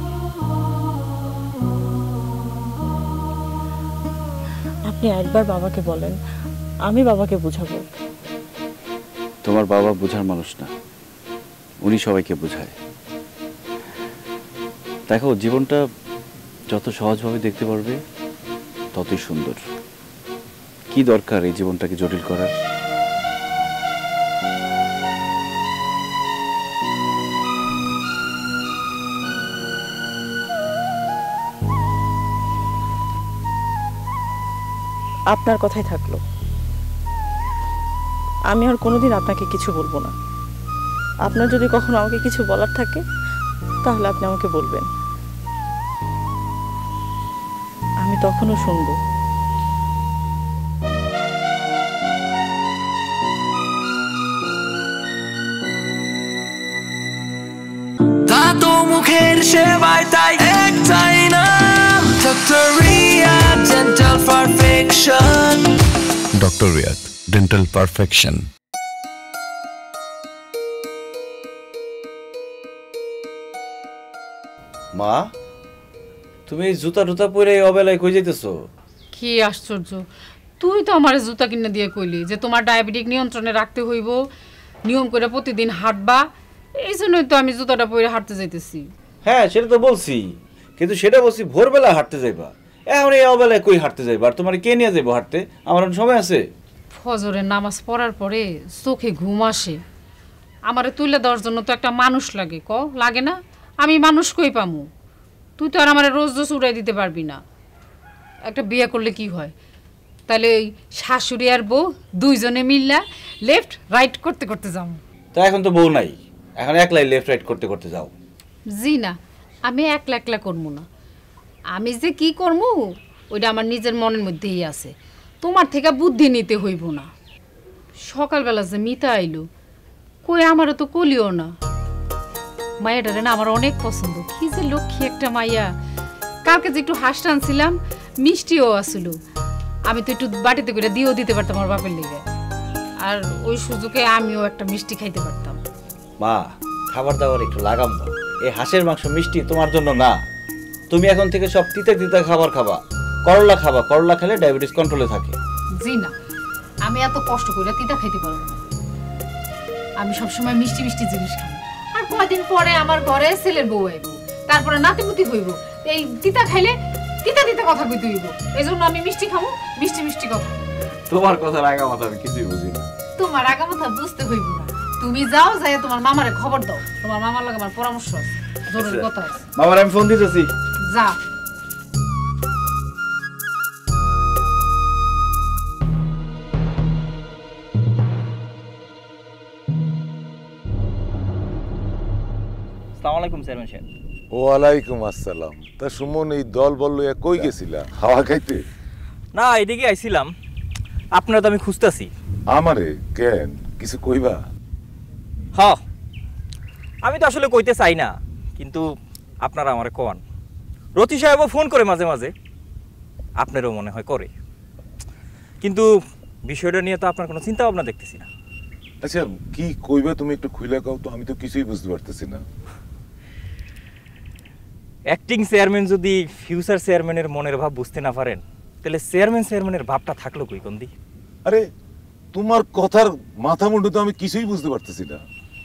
আপনি একবার বাবাকে বলেন, আমি বাবাকে বুঝাবো। তোমার বাবা বোঝার মানুষ না, উনি সবাইকে বোঝায়। দেখো, জীবনটা যত সহজভাবে দেখতে পারবে ততই সুন্দর। কি দরকার এই জীবনটাকে জটিল করার? আপনার কথাই থাকলো, আমি আর কোনোদিন আপনাকে কিছু বলবো না। আপনার যদি কখনো আমাকে কিছু বলার থাকে তাহলে আপনি আমাকে বলবেন, আমি তখনও শুনবো। দাঁতো মুখের সেবায় তাই একটাই নাম, doctor Riyad dental perfection. Doctor Riyad dental perfection. মা, তুমি এই জুতা টুতা পরে এই অবেলায় কই যাইতেছো? কি আশ্চর্য, তুই তো আমার জুতা কিনে দিয়ে কইলি যে তোমার ডায়াবেটিক নিয়ন্ত্রণে রাখতে হইব, নিয়ম করে প্রতিদিন হাঁটবা। এই জন্যই তো আমি জুতাটা পরে হাঁটতে যাইতেছি। হ্যাঁ, সেটা তো বলছি, কিন্তু সেটা বলছি ভোরবেলা হাঁটতে যাইবা। এখন এই অবেলায় কই হাঁটতে যাইবা? আর তোমার কে নিয়ে যাইবো হাঁটতে? আমার সময় আছে? ফজরের নামাজ পড়ার পরে চোখে ঘুম আসে, আমারে তুলে দেওয়ার জন্য তো একটা মানুষ লাগে। লাগে না? আমি মানুষ কই পামু? তুই তো আর আমার রোজ রোজ উড়াই দিতে পারবি না। একটা বিয়ে করলে কি হয়, তাহলে ওই শাশুড়ি আর বউ দুইজনে মিললা লেফট রাইট করতে করতে যাবো। তো এখন তো বউ নাই, এখন একলাই লেফট রাইট করতে করতে যাও। জি না, আমি একলা একলা করবো না। আমি যে কি করবো ওইটা আমার নিজের মনের মধ্যেই আছে, তোমার থেকে বুদ্ধি নিতে হইব না। সকালবেলা যে মিতা আইলো, কই আমারও তো কলিও না। মায়াটারে না আমার অনেক পছন্দ, কি যে লক্ষ্মী একটা মাইয়া। কালকে যে একটু হাঁস টানছিলাম, মিষ্টিও আসল, আমি তো একটু বাটিতে করে দিয়েও দিতে পারতাম আমার বাপের লেগে, আর ওই সুযোগে আমিও একটা মিষ্টি খাইতে পারতাম। মা, খাবার দাবার একটু লাগাম দাও। এই হাঁসের মাংস মিষ্টি তোমার জন্য না। তুমি এখন থেকে সব তিতা তিতা খাবার খাবা, করলা খাবা। করলা খেলে ডায়াবেটিস কন্ট্রোলে থাকে। জি না, আমি এত কষ্ট করে তিতা খাইতে পারবো না। আমি সবসময় মিষ্টি মিষ্টি জিনিস খাই। আর কয়দিন পরে আমার ঘরে ছেলের বউ আইব, তারপরে নাতিপুতি হইব। এই তিতা খাইলে তিতা তিতা কথা কইতে হইব। এই জন্য আমি মিষ্টি খাবো, মিষ্টি মিষ্টি কথা। তোমার কথা লাগা মাথা আমি কিছুই বুঝি না। তোমার আগা মাথা বুঝতে হইব না। তুমি যাও, যাই তোমার মামারে খবর দাও। তোমার মামার লাগে আমার পরামর্শ আছে, জরুরি কথা আছে। মামার আমি ফোন দিতেছি। যা। আসসালামু আলাইকুম চেয়ারম্যান সাহেব। ওয়ালাইকুম আসসালাম। তা সুমন, এই দল বল লইয়া কই গেছিলা? হাওয়া খাইতে? না, এদিকে আইছিলাম, আপনারা তো আমি খুঁজতেছি। আমারে কেন কিছু কইবা? হ, আমি তো আসলে কইতে চাই না, কিন্তু আপনারা আমারে কোয়ান। রতি সাহেবও ফোন করে মাঝে মাঝে, আপনারও মনে হয় করে, কিন্তু বিষয়টা নিয়ে তো আপনার কোনো চিন্তা ভাবনা দেখতেছি না। আচ্ছা, কি কইবা তুমি একটু খুইলা কও তো, আমি তো কিছুই বুঝতে পারতেছি না। অ্যাক্টিং চেয়ারম্যান যদি ফিউচার চেয়ারম্যানের মনের ভাব বুঝতে না পারেন, তাহলে চেয়ারম্যানের ভাবটা থাকলো কই কোন দিক? আরে, তোমার কথার মাথা মুন্ডু তো আমি কিছুই বুঝতে পারতেছি না।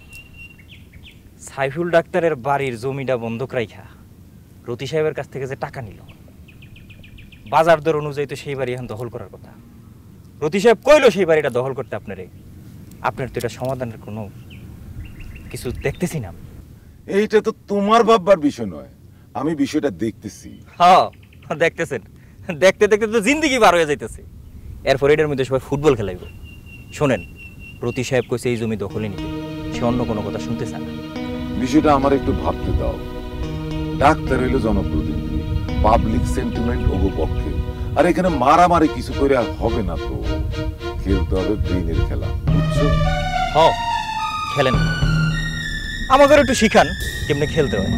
সাইফুল ডাক্তারের বাড়ির জমিটা বন্ধক রাইখা রতি সাহেবের কাছ থেকে যে টাকা নিল, বাজার দর অনুযায়ী তো সেই বাড়ি এখন দখল করার কথা। রতি সাহেব কইলো সেই বাড়িটা দখল করতে আপনার তো এটা সমাধানের কোনো কিছু দেখতেছি না। এইটা তো তোমার ভাববার বিষয় নয়, আমি বিষয়টা দেখতেছি। হ্যাঁ, দেখতেছেন, দেখতে দেখতে তো জিন্দেগি বার হয়ে যাইতেছে। এরপর এটার মধ্যে সবাই ফুটবল খেলাইব। শোনেন, রতি সাহেব কইছে এই জমি দখলে নিতে, সে অন্য কোনো কথা শুনতে চায় না। বিষয়টা আমার একটু ভাবতে দাও। ডাক্তার হইল জনপ্রতিনিধি, পাবলিক সেন্টিমেন্ট ওগো পক্ষে। আর এখানে মারামারি কিছু করে আর হবে না তো, খেলতে হবে ব্রেইনের খেলা, বুঝছো? খেলেন, আমাকে একটু শিখান কেমনে খেলতে হয়।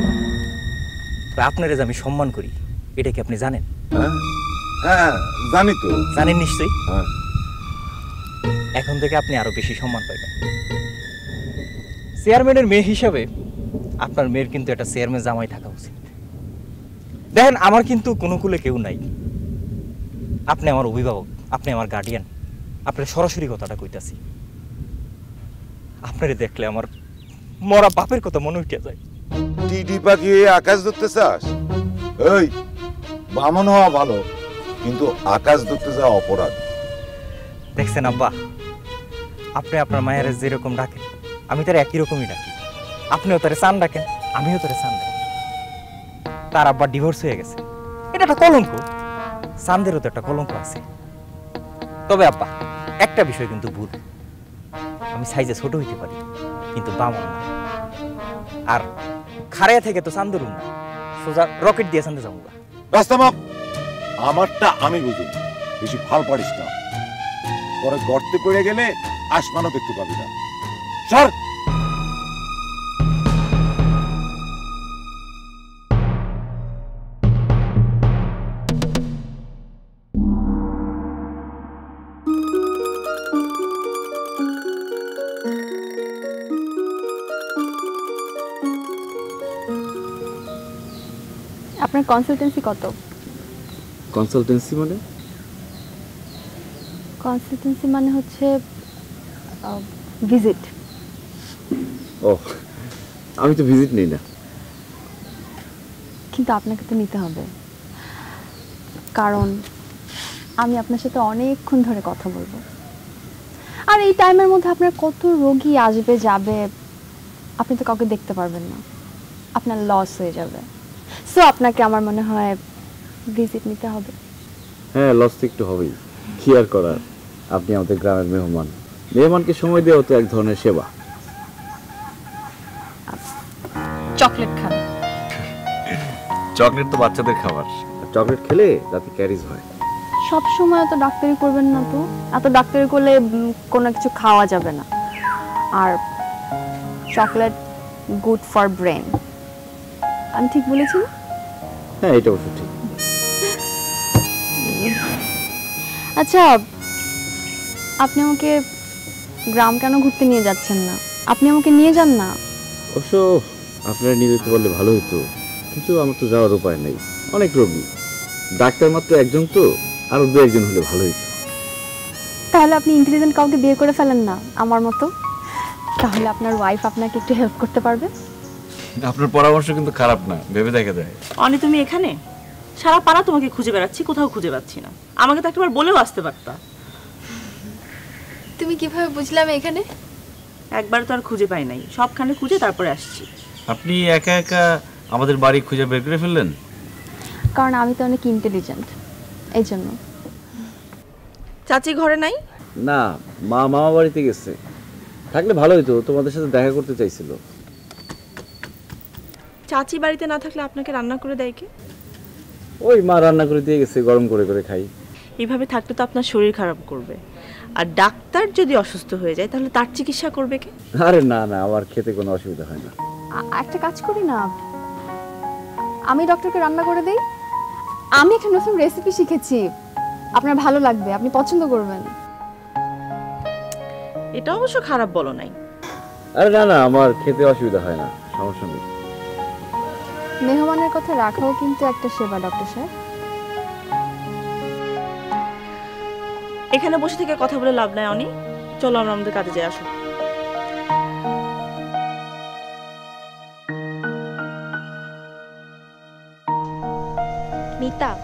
আপনার যে আমি সম্মান করি, এটা কি আপনি জানেন? হ্যাঁ জানি তো। জানেন নিশ্চয়ই। হ্যাঁ, এখন থেকে আপনি আরো বেশি সম্মান পাইবেন। চেয়ারম্যানের মেয়ে হিসাবে আপনার মেয়ের কিন্তু একটা চেয়ারম্যান জামাই থাকা উচিত। দেখেন, আমার কিন্তু কোনো কুলে কেউ নাই। আপনি আমার অভিভাবক, আপনি আমার গার্ডিয়ান, আপনার সরাসরি কথাটা কইতাছি। আপনারে দেখলে আমার মরা বাপের কথা মনে উঠে যায়। টিটি পাখি আকাশ ধরতে চাস? এই, বামন হওয়া ভালো, কিন্তু আকাশ ধরতে যাওয়া অপরাধ। দেখছেন আব্বা, আপনি আপনার মায়ের যেরকম ডাকেন, আমি তার একই রকমই ডাকি। আপনিও তারে চান ডাকেন, আমিও তারে চান ডাকি। তার আব্বা ডিভোর্স হয়ে গেছে, এটা একটা কলঙ্ক। চান্দেরও তো একটা কলঙ্ক আছে। তবে আব্বা, একটা বিষয় কিন্তু ভুল, আমি সাইজে ছোট হইতে পারি, কিন্তু বামন না। আর খাড়াইয়া থেকে তো চান্দরুন না, সোজা রকেট দিয়ে চান্দে যাবো। রাস্তা মাপ, আমারটা আমি বুঝি, বেশি ফাল পারিস না, পরে গর্তে পড়ে গেলে আসমানও দেখতে পাবি না। সর। আপনার কনসালটেন্সি কত? কনসালটেন্সি মানে? কনসালটেন্সি মানে হচ্ছে ভিজিট। ও, আমি তো ভিজিট নেই না। কিন্তু আপনাকে তো নিতে হবে, কারণ আমি আপনার সাথে অনেকক্ষণ ধরে কথা বলবো। আর এই টাইমের মধ্যে আপনার কত রোগী আসবে যাবে, আপনি তো কাউকে দেখতে পারবেন না, আপনার লস হয়ে যাবে। সো আপনাকে আমার মনে হয় ভিজিট নিতে হবে। হ্যাঁ, লস তো একটু হবেই, কি আর করার। আপনি আমাদের গ্রামের মেহমান, মেহমানকে সময় দেওয়া তো এক ধরনের সেবা। চকলেট খান। চকলেট তো বাচ্চাদের খাবার, চকলেট খেলে রাতে ক্যারিজ হয়। সব সময় তো ডাক্তারি করবেন না, তো এত ডাক্তারি করলে কোনো কিছু খাওয়া যাবে না। আর চকলেট গুড ফর ব্রেন, আমি ঠিক বলেছি? হ্যাঁ, এটা অবশ্য ঠিক। আচ্ছা, আপনি আমাকে গ্রাম কেন ঘুরতে নিয়ে যাচ্ছেন না? আপনি আমাকে নিয়ে যান না। অবশ্য আপনারা নিয়ে যেতে পারলে ভালো হতো, কিন্তু আমার তো যাওয়ার উপায় নেই, অনেক রোগী, ডাক্তার মাত্র একজন, তো আরো দু একজন হলে ভালো হতো। তাহলে আপনি ইন্টেলিজেন্ট কাউকে বিয়ে করে ফেলেন না আমার মতো, তাহলে আপনার ওয়াইফ আপনাকে একটু হেল্প করতে পারবে। আপনার পরামর্শ কিন্তু খারাপ না, ভেবে দেখা যায়। অনি, তুমি এখানে? সারা পাড়া তোমাকে খুঁজে বেড়াচ্ছি, কোথাও খুঁজে পাচ্ছি না। আমাকে তো একবার বলেও আসতে পারতা। তুমি কিভাবে বুঝলাম এখানে? একবার তো আর খুঁজে পাই নাই, সবখানে খুঁজে তারপরে আসছি। আপনি একা একা আমাদের বাড়ি খুঁজে বের করে ফেললেন? কারণ আমি তো অনেক ইন্টেলিজেন্ট, এই জন্য। চাচি ঘরে নাই? না, মা মামা বাড়িতে গেছে, থাকলে ভালো হতো, তোমাদের সাথে দেখা করতে চাইছিল। চাচি বাড়িতে না থাকলে আপনাকে রান্না করে দেয় কে? ওই মা রান্না করে দিয়ে গেছে, গরম করে করে খাই। এইভাবে থাকলে তো আপনার শরীর খারাপ করবে, আর ডাক্তার যদি অসুস্থ হয়ে যায় তাহলে তার চিকিৎসা করবে কে? আরে না না, আমার খেতে কোনো অসুবিধা হয় না। একটা কাজ করি না, আমি ডক্টরকে রান্না করে দেই। আমি একটা নতুন রেসিপি শিখেছি, আপনার ভালো লাগবে, আপনি পছন্দ করবেন। এটা অবশ্য খারাপ বলো নাই। আরে না না, আমার খেতে অসুবিধা হয় না, সমস্যা নেই। মেহমানের কথা রাখাও কিন্তু একটা সেবা ডক্টর সাহেব। এখানে বসে থেকে কথা বলে লাভ নাই অনি, চলো আমরা আমাদের কাজে যাই। আসো। মিতা,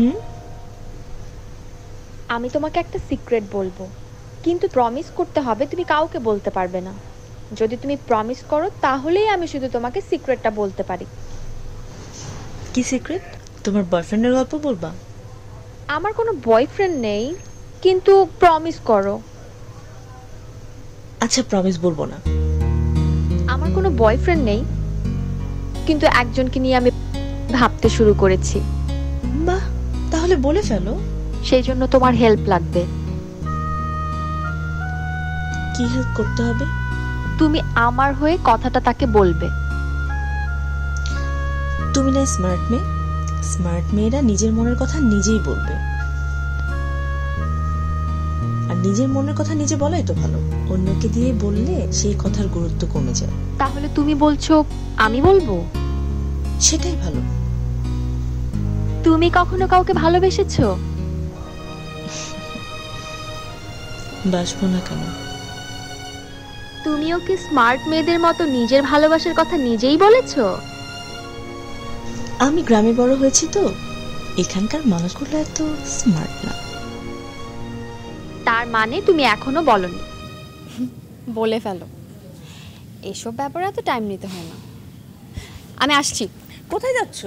আমি তোমাকে একটা সিক্রেট বলবো, কিন্তু প্রমিস করতে হবে তুমি কাউকে বলতে পারবে না। যদি তুমি প্রমিস করো তাহলেই আমি শুধু তোমাকে সিক্রেটটা বলতে পারি। কি সিক্রেট? তোমার বয়ফ্রেন্ডের গল্প বলবা? আমার কোনো বয়ফ্রেন্ড নেই, কিন্তু প্রমিস করো। আচ্ছা, প্রমিস বলবো না। আমার কোনো বয়ফ্রেন্ড নেই, কিন্তু একজনকে নিয়ে আমি ভাবতে শুরু করেছি। বাহ, তাহলে বলে ফেলো। সেই জন্য তোমার হেল্প লাগবে। কি হেল্প করতে হবে? তুমি আমার হয়ে কথাটা তাকে বলবে। তুমি না স্মার্ট মেয়ে, স্মার্ট মেয়েরা নিজের মনের কথা নিজেই বলবে, আর নিজের মনের কথা নিজে বলাই তো ভালো। অন্যকে দিয়ে বললে সেই কথার গুরুত্ব কমে যায়। তাহলে তুমি বলছো আমি বলবো? সেটাই ভালো। তুমি কখনো কাউকে ভালোবেসেছো? বাসবো না কেন? তুমিও কি স্মার্ট মেয়েদের মতো নিজের ভালোবাসার কথা নিজেই বলেছো? আমি গ্রামে বড় হয়েছি তো, এখানকার মানুষগুলো এত স্মার্ট না। তার মানে তুমি এখনো বলনি? বলে ফেলো, এসব ব্যাপারে এত টাইম নিতে হয় না। আমি আসছি। কোথায় যাচ্ছ?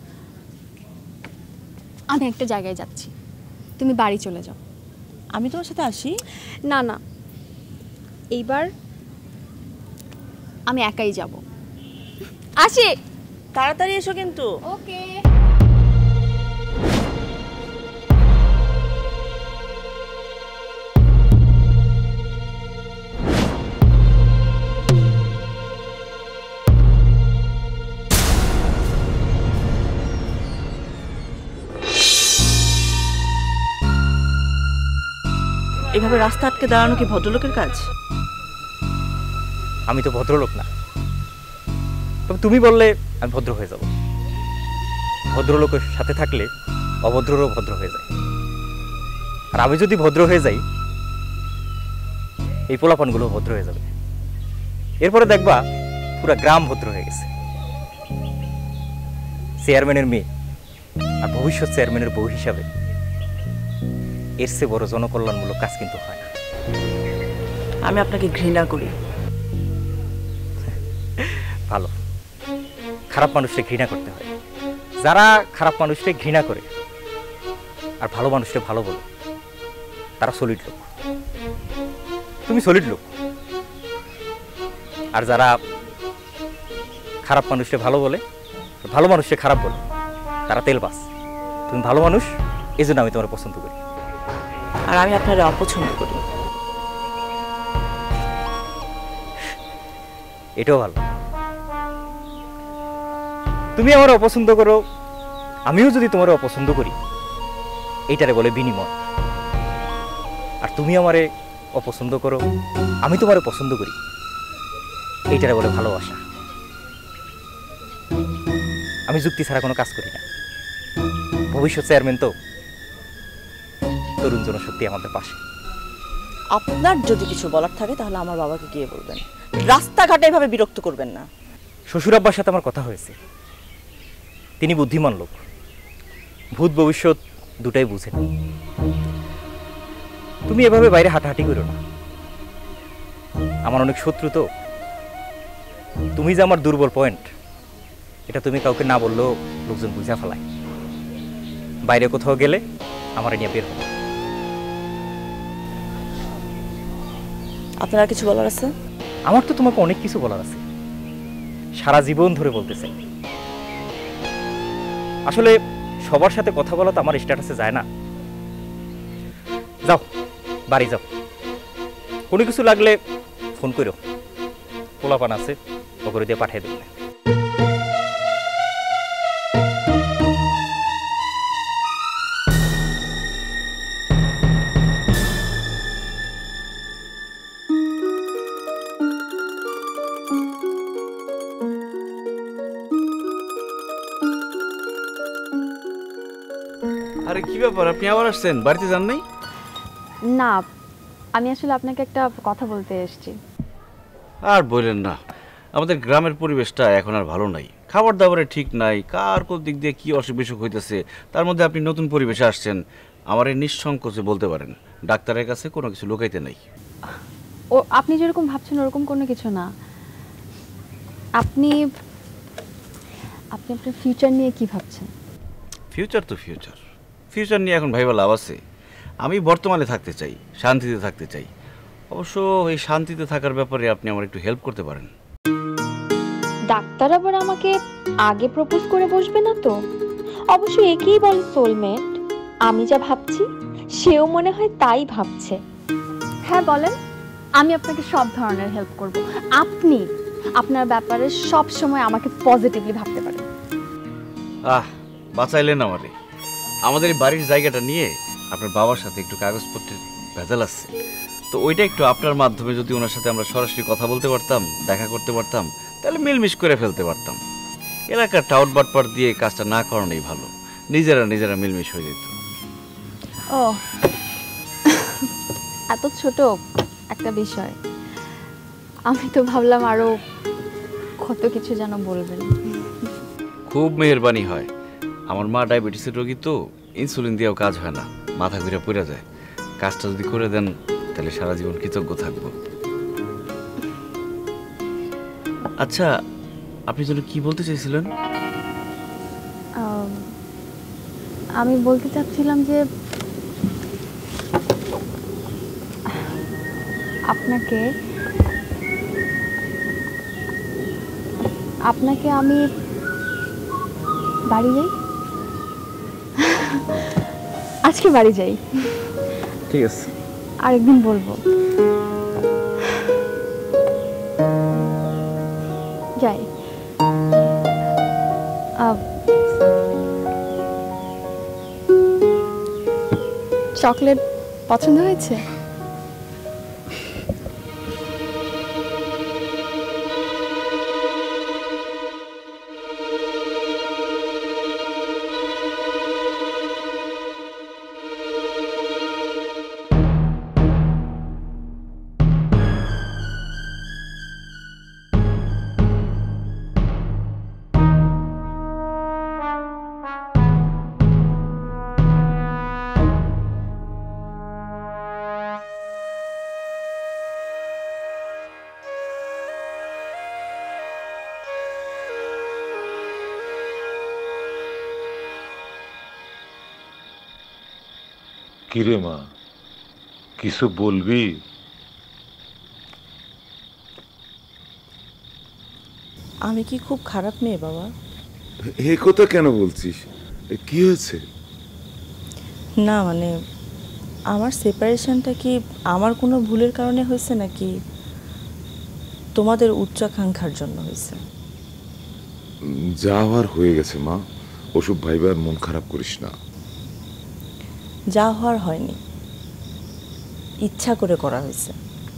আমি একটা জায়গায় যাচ্ছি, তুমি বাড়ি চলে যাও। আমি তোমার সাথে আসি? না না, এইবার আমি একাই যাব। আসি। তাড়াতাড়ি এসো কিন্তু। ওকে। এভাবে রাস্তা আটকে দাঁড়ানো কি ভদ্রলোকের কাজ? আমি তো ভদ্রলোক না, তবে তুমি বললে আমি ভদ্র হয়ে যাব। ভদ্রলোকের সাথে থাকলে অভদ্ররও ভদ্র হয়ে যায়, আর আমি যদি ভদ্র হয়ে যাই এই পোলাপানগুলো ভদ্র হয়ে যাবে। এরপরে দেখবা পুরো গ্রাম ভদ্র হয়ে গেছে। চেয়ারম্যানের মেয়ে আর ভবিষ্যৎ চেয়ারম্যানের বউ হিসাবে এর চেয়ে বড় জনকল্যাণমূলক কাজ কিন্তু হয় না। আমি আপনাকে ঘৃণা করি। ভালো, খারাপ মানুষকে ঘৃণা করতে হয়। যারা খারাপ মানুষকে ঘৃণা করে আর ভালো মানুষকে ভালো বলে তারা সলিড লোক। তুমি সলিড লোক। আর যারা খারাপ মানুষকে ভালো বলে, ভালো মানুষকে খারাপ বলে, তারা তেলবাস। তুমি ভালো মানুষ, এই জন্য আমি তোমার পছন্দ করি। আর আমি আপনারা অপছন্দ করি। এটাও ভালো। তুমি আমার অপছন্দ করো, আমিও যদি তোমার অপছন্দ করি, এইটারে বলে বিনিময়। আর তুমি আমারে অপছন্দ করো, আমি তোমারে পছন্দ করি, এইটারে বলে ভালোবাসা। আমি যুক্তি ছাড়া কোনো কাজ করি না। ভবিষ্যৎ চেয়ারম্যান তো, তরুণ জনশক্তি আমাদের পাশে। আপনার যদি কিছু বলার থাকে তাহলে আমার বাবাকে গিয়ে বলবেন। রাস্তাঘাটে এভাবে বিরক্ত করবেন না। শ্বশুর আব্বার সাথে আমার কথা হয়েছে, তিনি বুদ্ধিমান লোক, ভূত ভবিষ্যৎ দুটাই বুঝেন। তুমি এভাবে বাইরে হাঁটাহাঁটি করো না। আমার অনেক শত্রু তো। তুমি যে আমার দুর্বল পয়েন্ট, এটা তুমি কাউকে না বললেও লোকজন বুঝা ফেলায়। বাইরে কোথাও গেলে আমার নিয়ে বের হবে। আপনার কিছু বলার আছে? আমার তো তোমাকে অনেক কিছু বলার আছে, সারা জীবন ধরে বলতে চাই। আসলে সবার সাথে কথা বলা তো আমার স্ট্যাটাসে যায় না। যাও, বাড়ি যাও। কোনো কিছু লাগলে ফোন করো, পোলাপান আছে, ওপরে দিয়ে পাঠিয়ে দেবে। আরে কি ব্যাপার, আপনি আবার আসছেন? বাড়িতে যান নাই? না, আমি আসলে আপনাকে একটা কথা বলতে এসেছি। আর বললেন না, আমাদের গ্রামের পরিবেশটা এখন আর ভালো নাই। খাবার দাবারে ঠিক নাই, কার কোন দিক দিয়ে কি অসুখ বিসুখ হইতেছে। তার মধ্যে আপনি নতুন পরিবেশে আসছেন। আমার এই নিঃসংকোচে বলতে পারেন, ডাক্তারের কাছে কোনো কিছু লুকাইতে নাই। ও আপনি যেরকম ভাবছেন ওরকম কোনো কিছু না। আপনি আপনি আপনার ফিউচার নিয়ে কি ভাবছেন? ফিউচার তো ফিউচার, ফিউচার নিয়ে এখন ভাইবা লাভ আছে? আমি বর্তমানে থাকতে চাই, শান্তিতে থাকতে চাই। অবশ্য এই শান্তিতে থাকার ব্যাপারে আপনি আমার একটু হেল্প করতে পারেন। ডাক্তার আবার আমাকে আগে প্রপোজ করে বসবে না তো? অবশ্য একেই বলে সোলমেট। আমি যা ভাবছি সেও মনে হয় তাই ভাবছে। হ্যাঁ বলেন, আমি আপনাকে সব ধরনের হেল্প করব। আপনি আপনার ব্যাপারে সব সময় আমাকে পজিটিভলি ভাবতে পারেন। বাঁচাইলেন আমারে। আমাদের এই বাড়ির জায়গাটা নিয়ে আপনার বাবার সাথে একটু কাগজপত্রের ভেজাল আছে, তো ওইটা একটু আপনার মাধ্যমে যদি ওনার সাথে আমরা সরাসরি কথা বলতে পারতাম, দেখা করতে পারতাম, তাহলে মিলমিশ করে ফেলতে পারতাম। এলাকার টাউট বাটপার দিয়ে কাজটা না করানোই ভালো, নিজেরা মিলমিশ হয়ে যেত। ও এত ছোট একটা বিষয়, আমি তো ভাবলাম আরো কত কিছু যেন বলবেন। খুব মেহেরবানি হয়। আমার মা ডায়াবেটিসের রোগী, তো ইনসুলিন দিয়েও কাজ হয় না, মাথা ঘুরে পড়ে যায়। কাজটা যদি করে দেন তাহলে সারা জীবন কৃতজ্ঞ থাকব। আচ্ছা, আপনি যেন কি বলতে চাইছিলেন? আমি বলতে চাচ্ছিলাম যে আপনাকে আমি বাড়ি যাই, আজকে বাড়ি যাই। ঠিক আছে, আরেকদিন বলবো। যাই। চকলেট পছন্দ হয়েছে? কিরে মা, কিছু বলবি? আমি কি খুব খারাপ মেয়ে বাবা? এই কথা কেন বলছিস? কি হয়েছে? না মানে আমার সেপারেশনটা কি আমার কোনো ভুলের কারণে হয়েছে নাকি তোমাদের উচ্চাকাঙ্ক্ষার জন্য হয়েছে? যা হওয়ার হয়ে গেছে মা, ওসব ভাইবার মন খারাপ করিস না। যা হওয়ার হয়নি, ইচ্ছা করে করা হয়েছে।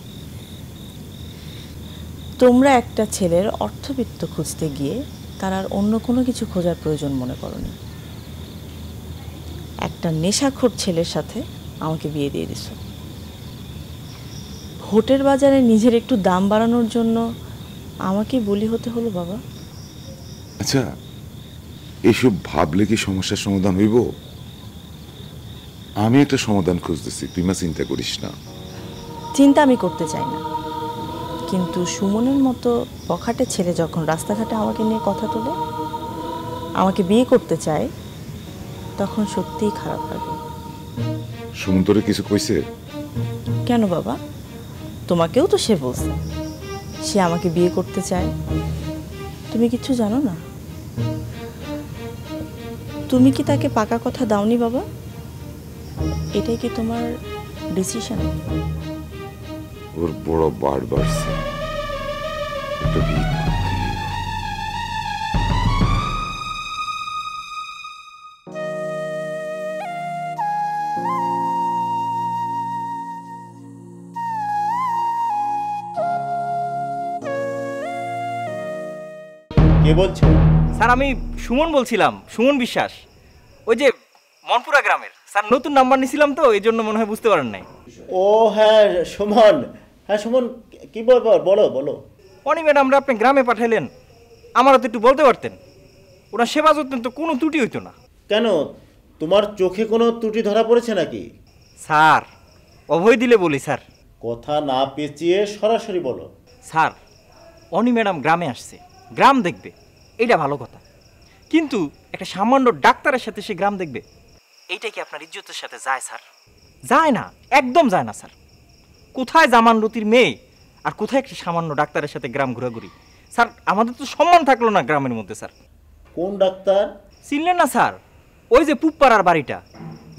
তোমরা একটা ছেলের অর্থবিত্ত খুঁজতে গিয়ে তার আর অন্য কোনো কিছু খোঁজার প্রয়োজন মনে করনি। একটা নেশাখোর ছেলের সাথে আমাকে বিয়ে দিয়ে দিছো। ভোটের বাজারে নিজের একটু দাম বাড়ানোর জন্য আমাকে বলি হতে হলো বাবা। আচ্ছা, এসব ভাবলে কি সমস্যার সমাধান হইব? আমি একটা সমাধান খুঁজতেছি, তুই মা চিন্তা করিস না। চিন্তা আমি করতে চাই না, কিন্তু সুমনের মতো বখাটে ছেলে যখন রাস্তাঘাটে আমাকে নিয়ে কথা তোলে, আমাকে বিয়ে করতে চায়, তখন সত্যিই খারাপ লাগে। সুমন তোরে কিছু কইছে? কেন বাবা, তোমাকেও তো সে বলছে সে আমাকে বিয়ে করতে চায়। তুমি কিছু জানো না? তুমি কি তাকে পাকা কথা দাওনি বাবা? এটাই কি তোমার ডিসিশন? ওর বড় বাড় বাড়ছে, একটা বিয়ে করতে। কে বলছো? স্যার আমি সুমন বলছিলাম, সুমন বিশ্বাস, ওই যে মনপুরা গ্রামের। স্যার নতুন নাম্বার নিছিলাম তো, এই জন্য মনে হয় বুঝতে পারেন নাই। ও হ্যাঁ সুমন, হ্যাঁ সুমন, কি বলবো বলো বলো। অনি ম্যাডামরা আপনি গ্রামে পাঠাইলেন, আমারও তো একটু বলতে পারতেন, ওনার সেবা যত্ন তো কোনো ত্রুটি হইতো না। কেন, তোমার চোখে কোনো ত্রুটি ধরা পড়েছে নাকি? স্যার অভয় দিলে বলি স্যার। কথা না পেঁচিয়ে সরাসরি বলো। স্যার অনি ম্যাডাম গ্রামে আসছে, গ্রাম দেখবে, এটা ভালো কথা, কিন্তু একটা সামান্য ডাক্তারের সাথে সে গ্রাম দেখবে, এইটা কি আপনার ইজ্জতের সাথে যায় স্যার? যায় না, একদম যায় না স্যার। কোথায় জামান রতির মেয়ে আর কোথায় একটা সামান্য ডাক্তারের সাথে গ্রাম ঘোরাঘুরি? স্যার আমাদের তো সম্মান থাকলো না গ্রামের মধ্যে। স্যার কোন ডাক্তার? চিনলেন না স্যার? ওই যে পুপ্পাড়ার বাড়িটা,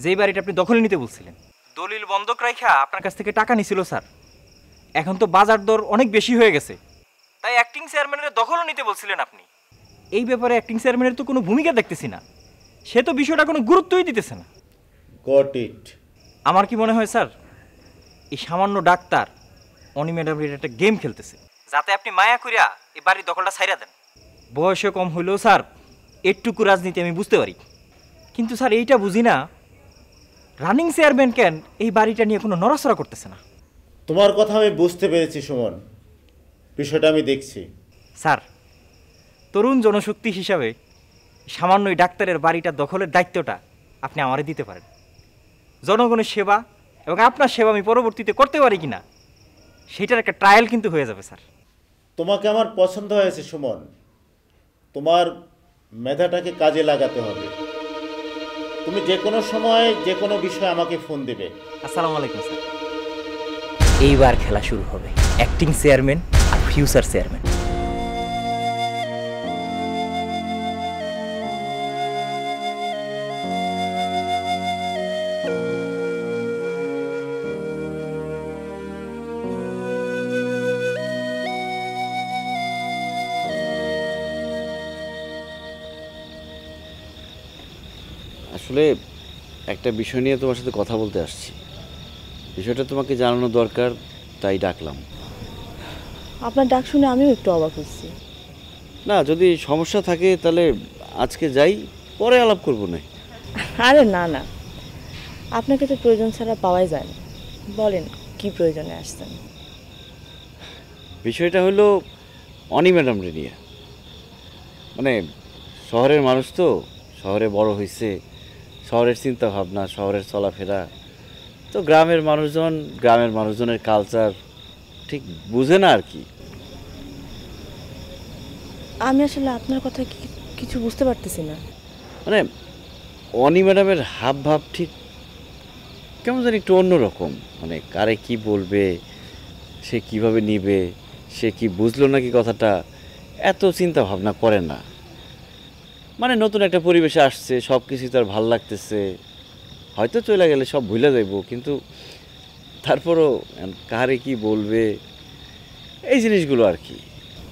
যেই বাড়িটা আপনি দখলে নিতে বলছিলেন, দলিল বন্ধক রাখা আপনার কাছ থেকে টাকা নিছিল স্যার। এখন তো বাজার দর অনেক বেশি হয়ে গেছে, তাই অ্যাক্টিং চেয়ারম্যানের দখলও নিতে বলছিলেন আপনি। এই ব্যাপারে অ্যাক্টিং চেয়ারম্যানের তো কোনো ভূমিকা দেখতেছি না, সে তো বিষয়টা কোনো গুরুত্বই দিতেছে না। Got it. আমার কি মনে হয় স্যার, এই সামান্য ডাক্তার অনি ম্যাডামের একটা গেম খেলতেছে, যাতে আপনি মায়া করিয়া এই বাড়ির দখলটা ছাইরা দেন। বয়সে কম হইলেও স্যার একটুকু রাজনীতি আমি বুঝতে পারি, কিন্তু স্যার এইটা বুঝি না রানিং চেয়ারম্যান কেন এই বাড়িটা নিয়ে কোনো নড়াচড়া করতেছে না। তোমার কথা আমি বুঝতে পেরেছি সুমন, বিষয়টা আমি দেখছি। স্যার, তরুণ জনশক্তি হিসাবে সামান্য এই ডাক্তারের বাড়িটা দখলের দায়িত্বটা আপনি আমারে দিতে পারেন। জনগণের সেবা এবং আপনার সেবা আমি পরবর্তীতে করতে পারি কিনা সেটার একটা ট্রায়াল কিন্তু হয়ে যাবে স্যার। তোমাকে আমার পছন্দ হয়েছে সুমন, তোমার মেধাটাকে কাজে লাগাতে হবে। তুমি যে কোনো সময় যে কোনো বিষয়ে আমাকে ফোন দেবে। আসসালামু আলাইকুম স্যার। এইবার খেলা শুরু হবে অ্যাক্টিং চেয়ারম্যান আর ফিউচার চেয়ারম্যান। আসলে একটা বিষয় নিয়ে তোমার সাথে কথা বলতে আসছি, বিষয়টা তোমাকে জানানো দরকার, তাই ডাকলাম। আপনার ডাক শুনে আমিও একটু অবাক হচ্ছি। না, যদি সমস্যা থাকে তাহলে আজকে যাই, পরে আলাপ করবো না। আরে না না, আপনাকে তো প্রয়োজন ছাড়া পাওয়াই যায় না। বলেন কি প্রয়োজনে আসছেন? বিষয়টা হলো অনি ম্যাডাম নিয়ে। মানে শহরের মানুষ তো, শহরে বড় হয়েছে, শহরের চিন্তা ভাবনা, শহরের চলাফেরা, তো গ্রামের মানুষজনের কালচার ঠিক বুঝে না আর কি। আমি আসলে আপনার কথা কিছু বুঝতে পারতেছি না। মানে অনি ম্যাডামের হাব ভাব ঠিক কেমন জানি একটু অন্যরকম। মানে কারে কি বলবে, সে কিভাবে নিবে, সে কি বুঝলো নাকি কথাটা, এত চিন্তা ভাবনা করে না। মানে নতুন একটা পরিবেশে আসছে, সব কিছুই তার ভাল লাগতেছে, হয়তো চলে গেলে সব ভুলে যাইব, কিন্তু তারপরও কারে কি বলবে, এই জিনিসগুলো আর কি।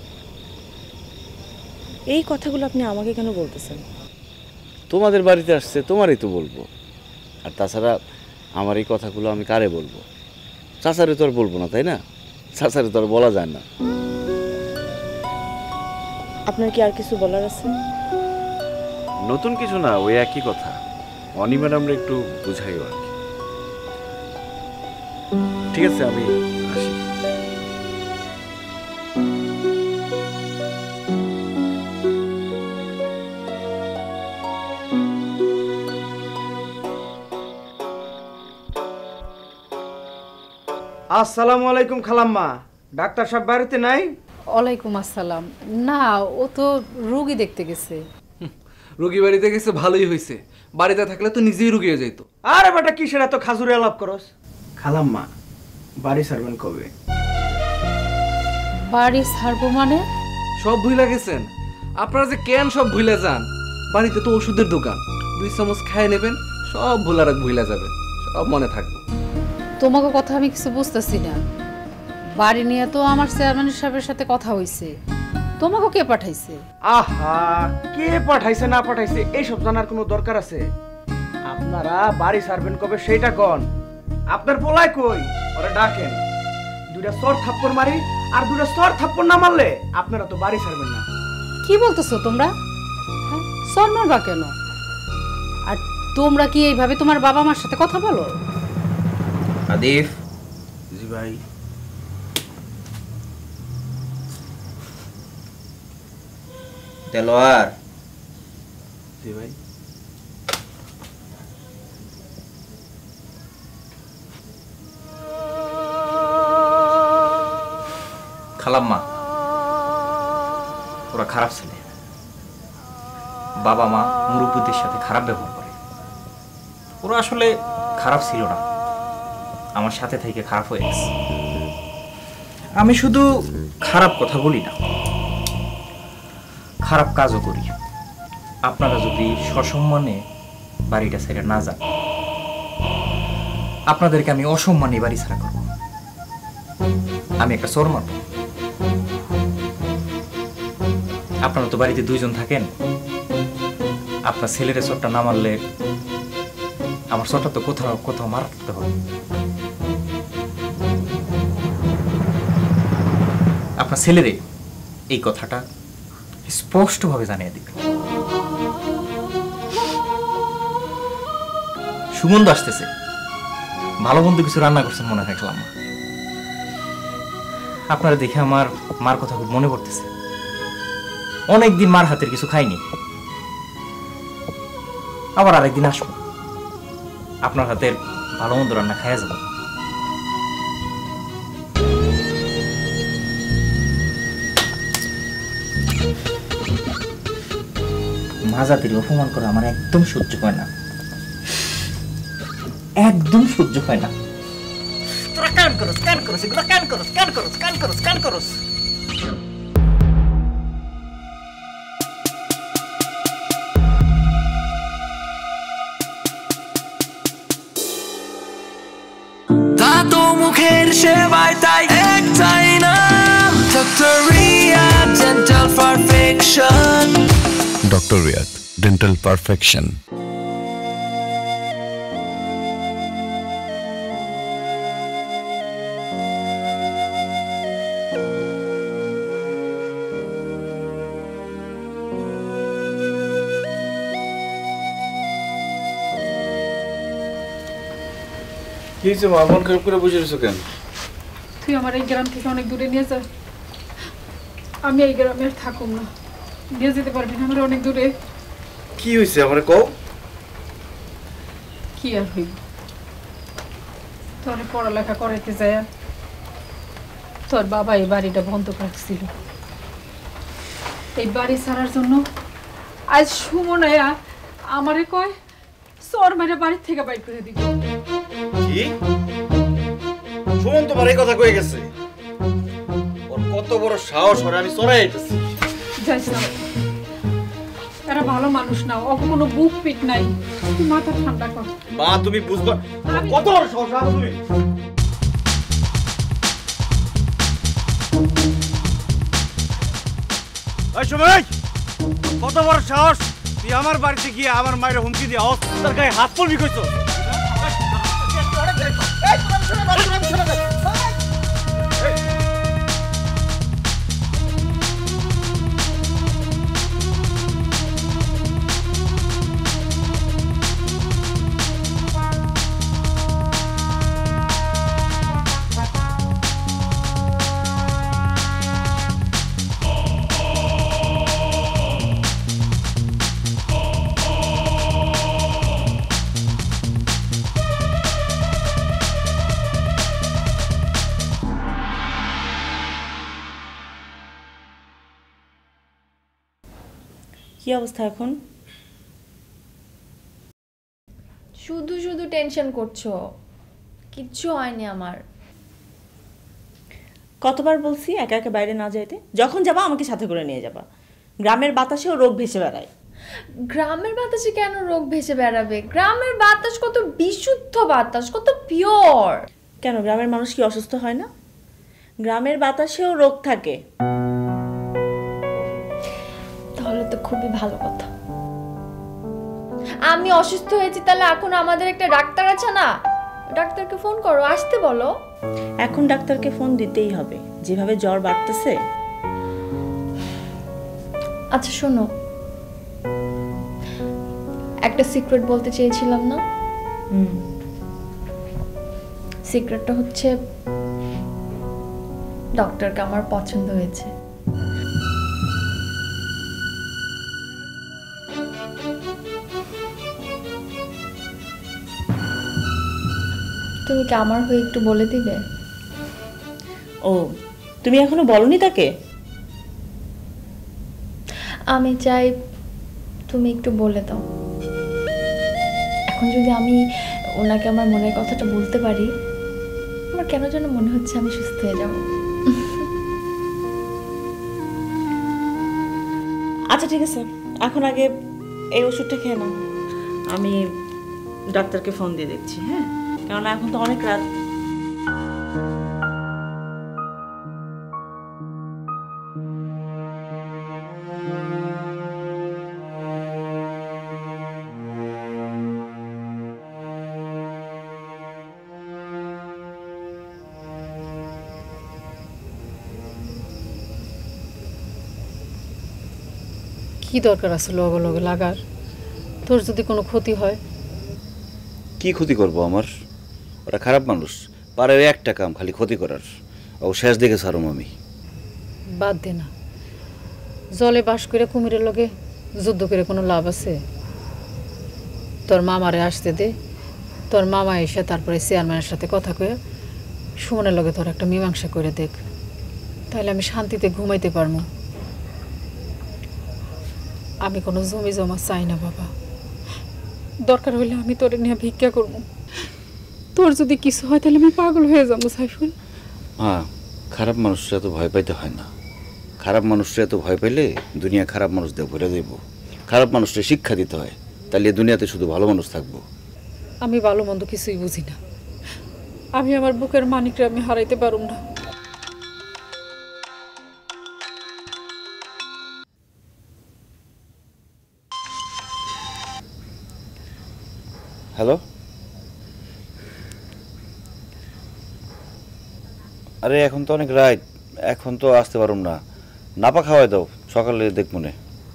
এই কথাগুলো আপনি আমাকে কেন বলতেছেন? তোমাদের বাড়িতে আসছে, তোমারই তো বলবো। আর তাছাড়া আমার এই কথাগুলো আমি কারে বলবো? চাচারে তো আর বলবো না, তাই না? চাচারে তো আর বলা যায় না। আপনার কি আর কিছু বলার আছে? নতুন কিছু না, ওই একই কথা। অনি ম্যাডামরা একটু বুঝাইও আর কি। ঠিক আছে, আমি আসি। আসসালামু আলাইকুম খালাম্মা, ডাক্তার সাহেব বাড়িতে নাই? ওয়ালাইকুম আসসালাম। না, ও তো রোগী দেখতে গেছে। রোগী বাড়িতে গেছে, ভালোই হয়েছে। বাড়িতে থাকলে তো নিজেই রুগিয়ে যেত। আরে বেটা, কিসের এত খাজুরে আলাপ করস? খালাম্মা, বাড়ি ছাড়বেন কবে? বাড়ি ছাড়বো মানে? সব ভুলে গেছেন? আপনারা যে কেন সব ভুলে যান? বাড়িতে তো ওষুধের দোকান, 2 চামচ খায় নেবেন, সব ভুলার ভুলে যাবেন, সব মনে থাকবে। তোমাকে কথা আমি কিছু বুঝতেছি না। বাড়ি নিয়ে তো আমার চেয়ারম্যান সাহেবের সাথে কথা হয়েছে, তোমাকে কে পাঠাইছে? আহা, কে পাঠাইছে না পাঠাইছে এইসব জানার কোনো দরকার আছে? আপনারা বাড়ি ছাড়বেন কবে সেইটা কোন? আপনার পোলায় কই? ওরা ডাকেন, 2টা চর থাপ্পড় মারি, আর 2টা চর থাপ্পড় না মারলে আপনারা তো বাড়ি ছাড়বেন না। কি বলতেছো তোমরা? সর মারবা কেন? আর তোমরা কি এইভাবে তোমার বাবা মার সাথে কথা বলো? আদিফ। জি ভাই। দেলোয়ার। জি ভাই। খালাম্মা, ওরা খারাপ ছেলে। বাবা মা মুরব্বীদের সাথে খারাপ ব্যবহার করে। ওরা আসলে খারাপ ছিল না, আমার সাথে থেকে খারাপ হয়ে গেছে। আমি শুধু খারাপ কথা বলি না, খারাপ কাজও করি। আপনারা যদি সসম্মানে বাড়িটা ছেড়ে না যান আপনাদেরকে আমি অসম্মানী বাড়ি ছাড়া করব, আমি একটা চোর মারব। আপনারা তো বাড়িতে দুইজন থাকেন, আপনার ছেলের চোরটা না মারলে আমার চোরটা তো কোথাও কোথাও মারতে হবে। আপনার ছেলেরে এই কথাটা স্পষ্টভাবে জানিয়ে দিবেন। সুগন্ধ আসতেছে, ভালো মন্দ কিছু রান্না করছেন মনে রাখলাম। আপনারা দেখে আমার মার কথা খুব মনে পড়তেছে। অনেকদিন মার হাতের কিছু খাইনি, আবার আরেকদিন আসবো, আপনার হাতের ভালো মন্দ রান্না খাইয়া যাবো। মা জাতির অপমান করা আমার একদম সহ্য হয় না, একদম সহ্য হয় না। তোরা কান করস, কান করস, এগুলো কান করস, কান করস, কান করস, কান করস। দাঁত মুখের সেবায় তাই একটাই নাম, doctor Riyad dental perfection. Dr. Riyad Dental Perfection. কি হয়েছে মা, মন খারাপ করে বসে রয়েছো কেন? তুই আমার এই গ্রাম থেকে অনেক দূরে নিয়ে যা, আমি এই গ্রামে আর থাকুম না। নিয়ে যেতে পারবি না আমার অনেক দূরে। কি হয়েছে আমার কও? কি আর হইব, তোর পড়ালেখা করাইতে যায় তোর বাবা এই বাড়িটা বন্ধ রাখছিল। এই বাড়ি ছাড়ার জন্য আজ সুমনায়া আমারে কয় চোর মেরে বাড়ির থেকে বাইর করে দিব। কি সুমন তোমার এই কথা কয়ে গেছে? ওর কত বড় সাহস, ওরে আমি চড়াই আইতেছি। যাইস না, এরা ভালো মানুষ না, ও কোনো বুক পিট নাই। তুই মাথা ঠান্ডা কর মা, তুমি বুঝবা কত বড় সাহস রাখো তুমি। এই সময় কত বড় সাহস, তুই আমার বাড়িতে গিয়ে আমার মায়ের হুমকি দিয়ে তার গায়ে হাত পড়বি কইছো? কি অবস্থা এখন? শুধু শুধু টেনশন করছো, কিচ্ছু হয়নি আমার। কতবার বলছি একা একা বাইরে না যাইতে? যখন যাবা আমাকে সাথে করে নিয়ে যাবা। গ্রামের বাতাসেও রোগ ভেসে বেড়ায়। গ্রামের বাতাসে কেন রোগ ভেসে বেড়াবে? গ্রামের বাতাস কত বিশুদ্ধ বাতাস, কত পিওর। কেন গ্রামের মানুষ কি অসুস্থ হয় না? গ্রামের বাতাসেও রোগ থাকে। তাহলে তো খুবই ভালো কথা। আমি অসুস্থ হয়েছি, তাহলে এখন আমাদের একটা ডাক্তার আছে না, ডাক্তারকে ফোন করো, আসতে বলো। এখন ডাক্তারকে ফোন দিতেই হবে, যেভাবে জ্বর বাড়তেছে। আচ্ছা শোনো, একটা সিক্রেট বলতে চেয়েছিলাম না? সিক্রেটটা হচ্ছে ডক্টরকে আমার পছন্দ হয়েছে। তুমি কি আমার হয়ে একটু বলে দিবে? ও, তুমি এখনো বলনি তাকে? আমি চাই তুমি একটু বলে দাও। এখন যদি আমি ওনাকে আমার মনের কথাটা বলতে পারি, আমার কেন যেন মনে হচ্ছে আমি সুস্থ হয়ে যাব। আচ্ছা ঠিক আছে, এখন আগে এই ওষুধটা খেয়ে নাও, আমি ডাক্তারকে ফোন দিয়ে দেখছি। হ্যাঁ কেননা এখন তো অনেক রাত। কি দরকার আছে লগে লগে লাগার? তোর যদি কোনো ক্ষতি হয়? কি ক্ষতি করব আমার? ওরা খারাপ মানুষ, পারে একটা কাম খালি ক্ষতি করার। ও শেষ দেখে সারম আমি। বাদ দে না, জলে বাস করে কুমিরের লগে যুদ্ধ করে কোনো লাভ আছে? তোর মামারে আসতে দে, তোর মামা এসে তারপরে চেয়ারম্যানের সাথে কথা কয়ে সুমনের লগে তোর একটা মীমাংসা করে দেখ, তাহলে আমি শান্তিতে ঘুমাইতে পারবো। আমি কোনো জমি জমা চাই না বাবা, দরকার হইলে আমি তোরে নিয়ে ভিক্ষা করব। তোর যদি কিছু হয় তাহলে আমি পাগল হয়ে যাবো সাইফুল। হ্যাঁ, খারাপ মানুষরা তো ভয় পাইতে হয় না। খারাপ মানুষরা তো ভয় পাইলে দুনিয়া খারাপ মানুষ দিয়ে ভরে দেব। খারাপ মানুষরা শিক্ষা দিতে হয়, তাহলে দুনিয়াতে শুধু ভালো মানুষ থাকবো। আমি ভালো মন্দ কিছুই বুঝি না, আমি আমার বুকের মানিকরে আমি হারাইতে পারুম না। হ্যালো, আরে এখন তো অনেক রাত, এখন তো আসতে পারুম না। নাপা খাওয়াই দাও, সকালে দেখ মনে।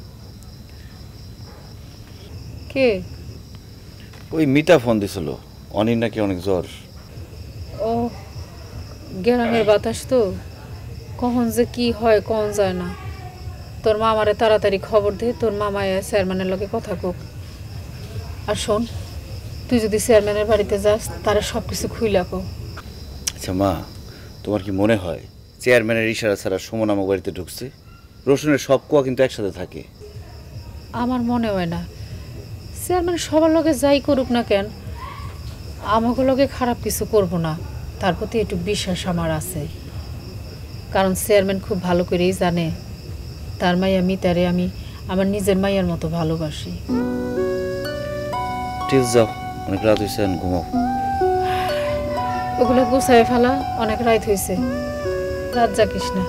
কে? ওই মিতা ফোন দিছিল, অনির নাকি অনেক জ্বর। ও, গ্রামের বাতাস তো, কখন যে কি হয় কখন যায় না। তোর মামারে তাড়াতাড়ি খবর দে, তোর মামা চেয়ারম্যানের লগে কথা কোক। আর শোন, তুই যদি চেয়ারম্যানের বাড়িতে যাস তারা সব কিছু খুইলা কো। আচ্ছা মা, তোমার কি মনে হয় চেয়ারম্যানের ইশারা ছাড়া সুমন আমার বাড়িতে ঢুকছে? রোশনের সব কোয়া কিন্তু একসাথে থাকে। আমার মনে হয় না। চেয়ারম্যান সবার লগে যাই করুক না কেন, আমাকে লগে খারাপ কিছু করব না, তার প্রতি একটু বিশ্বাস আমার আছে। কারণ চেয়ারম্যান খুব ভালো করেই জানে তার মাইয়া মিতারে আমি আমার নিজের মাইয়ার মতো ভালোবাসি। ঠিক যাও, অনেক রাত হয়েছে, ঘুমাও। ওগুলো গুছায় ফেলা, অনেক রাত হয়েছে, রাত জাগিস না।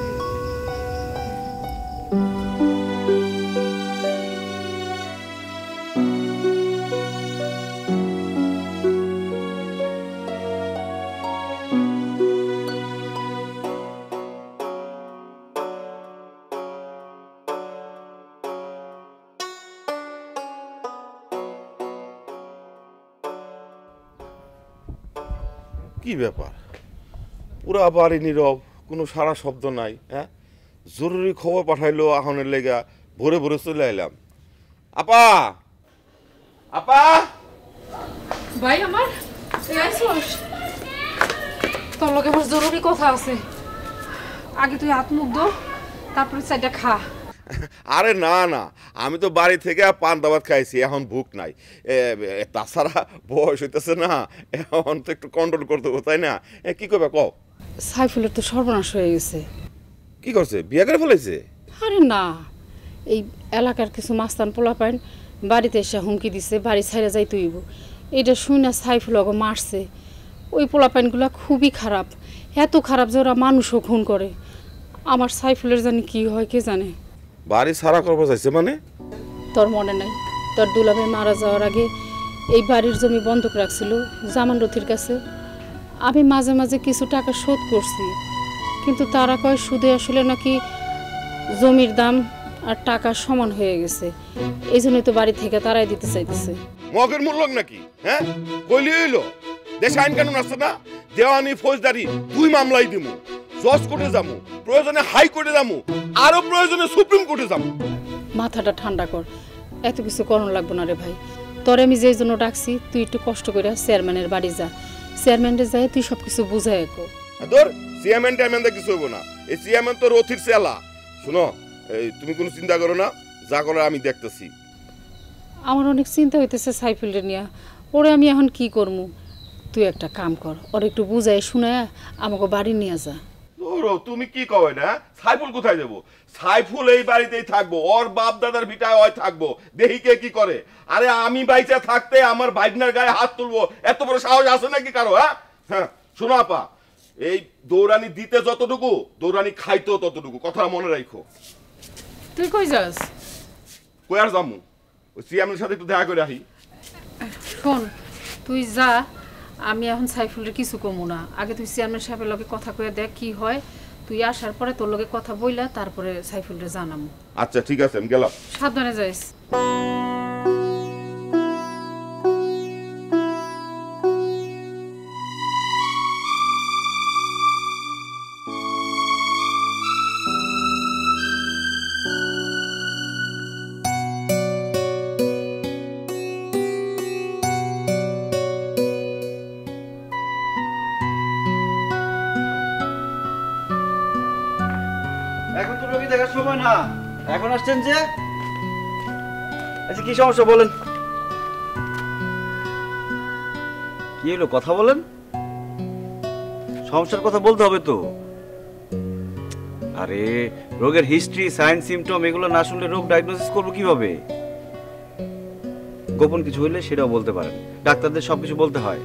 কি ব্যাপার, পুরা বাড়ি নীরব, কোনো সারা শব্দ নাই। হ্যাঁ, জরুরি খবর পাঠাইলো আহনের লেগা, ভোরে ভোরে চলে আইলাম। আপা, আপা, ভাই আমার তোর লগে আমার জরুরি কথা আছে, আগে তুই হাত মুখ দো, তারপরে চাইটা খা। আরে না না, আমি তো বাড়ি থেকে পান দাবাত খাইছি, এখন ভুক নাই। তাছাড়া বয়স হইতেছে না, এখন তো একটু কন্ট্রোল করতে হবে, তাই না? কি করবে কও? সাইফুলের তো সর্বনাশ হয়ে গেছে। কি করছে, বিয়ে করে ফেলাইছে? আরে না, এই এলাকার কিছু মাস্তান পোলাপাইন বাড়িতে এসে হুমকি দিছে বাড়ি ছাইড়া যাইতে হইব। এটা শুনে সাইফুল ওকে মারছে। ওই পোলাপাইনগুলো খুবই খারাপ, এত খারাপ যে ওরা মানুষও খুন করে। আমার সাইফুলের জানি কি হয় কে জানে। বাড়ি সারা করবো চাইছে মানে? তোর মনে নাই, তোর দুলাভাই মারা যাওয়ার আগে এই বাড়ির জমি বন্ধক রাখছিল জামান রথির কাছে। আমি মাঝে মাঝে কিছু টাকা শোধ করছি, কিন্তু তারা কয় সুদে আসলে নাকি জমির দাম আর টাকা সমান হয়ে গেছে, এই জন্যই তো বাড়ি থেকে তারাই দিতে চাইতেছে। মগের মূল্য নাকি? হ্যাঁ, কইলি হইলো দেশে আইন কানুন আছে না, দেওয়ানি ফৌজদারি 2 মামলাই দিমু, জজ কোর্টে যামু, প্রয়োজনে হাই কোর্টে যামু, আরো প্রয়োজনে সুপ্রিম কোর্টে যামু। মাথাটা ঠান্ডা কর, এত কিছু করণ লাগবে না রে ভাই। তোরে আমি যেই জন্য ডাকছি, তুই একটু কষ্ট করে চেয়ারম্যানের বাড়ি যা, চেয়ারম্যানের যায় তুই সব কিছু বুঝাই একো। তোর চেয়ারম্যান টাইম্যান কিছু হইব না, এই চেয়ারম্যান তো রথির চেলা। শুনো, তুমি কোনো চিন্তা করো না, যা করার আমি দেখতেছি। আমার অনেক চিন্তা হইতেছে সাইফুলের নিয়ে, ওরে আমি এখন কি করবো। তুই একটা কাম কর, ওর একটু বুঝাই শুনে আমাকে বাড়ি নিয়ে যা। ধরো তুমি কি কবে না? সাইফুল কোথায় যাবো? সাইফুল এই বাড়িতেই থাকবো, ওর বাপ দাদার ভিটায় ওই থাকবো, দেখি কে কি করে। আরে আমি বাইচা থাকতে আমার ভাইগনার গায়ে হাত তুলবো, এত বড় সাহস আছে নাকি কারো? হ্যাঁ শোনো আপা, এই দৌড়ানি দিতে যতটুকু, দৌড়ানি খাইতেও ততটুকু, কথা মনে রাখো। তুই কই যাস? কই আর যামু? ওই সিএমের সাথে একটু দেখা করে আসি। শোন, তুই যা, আমি এখন সাইফুলের কিছু কমু না। আগে তুই চেয়ারম্যান সাহেবের লগে কথা কয়ে দেখ কি হয়। তুই আসার পরে তোর লগে কথা বইলা তারপরে সাইফুলরে জানামু। আচ্ছা ঠিক আছে, আমি গেলাম। সাবধানে যাইস। এখন তো রোগী দেখার সময় না, এখন আসছেন যে? আচ্ছা কি সমস্যা বলেন? কি হলো কথা বলেন? সমস্যার কথা বলতে হবে তো। আরে রোগের হিস্ট্রি, সাইন, সিমটম এগুলো না শুনলে রোগ ডায়াগনোসিস করবো কিভাবে? গোপন কিছু হইলে সেটাও বলতে পারেন, ডাক্তারদের সবকিছু বলতে হয়।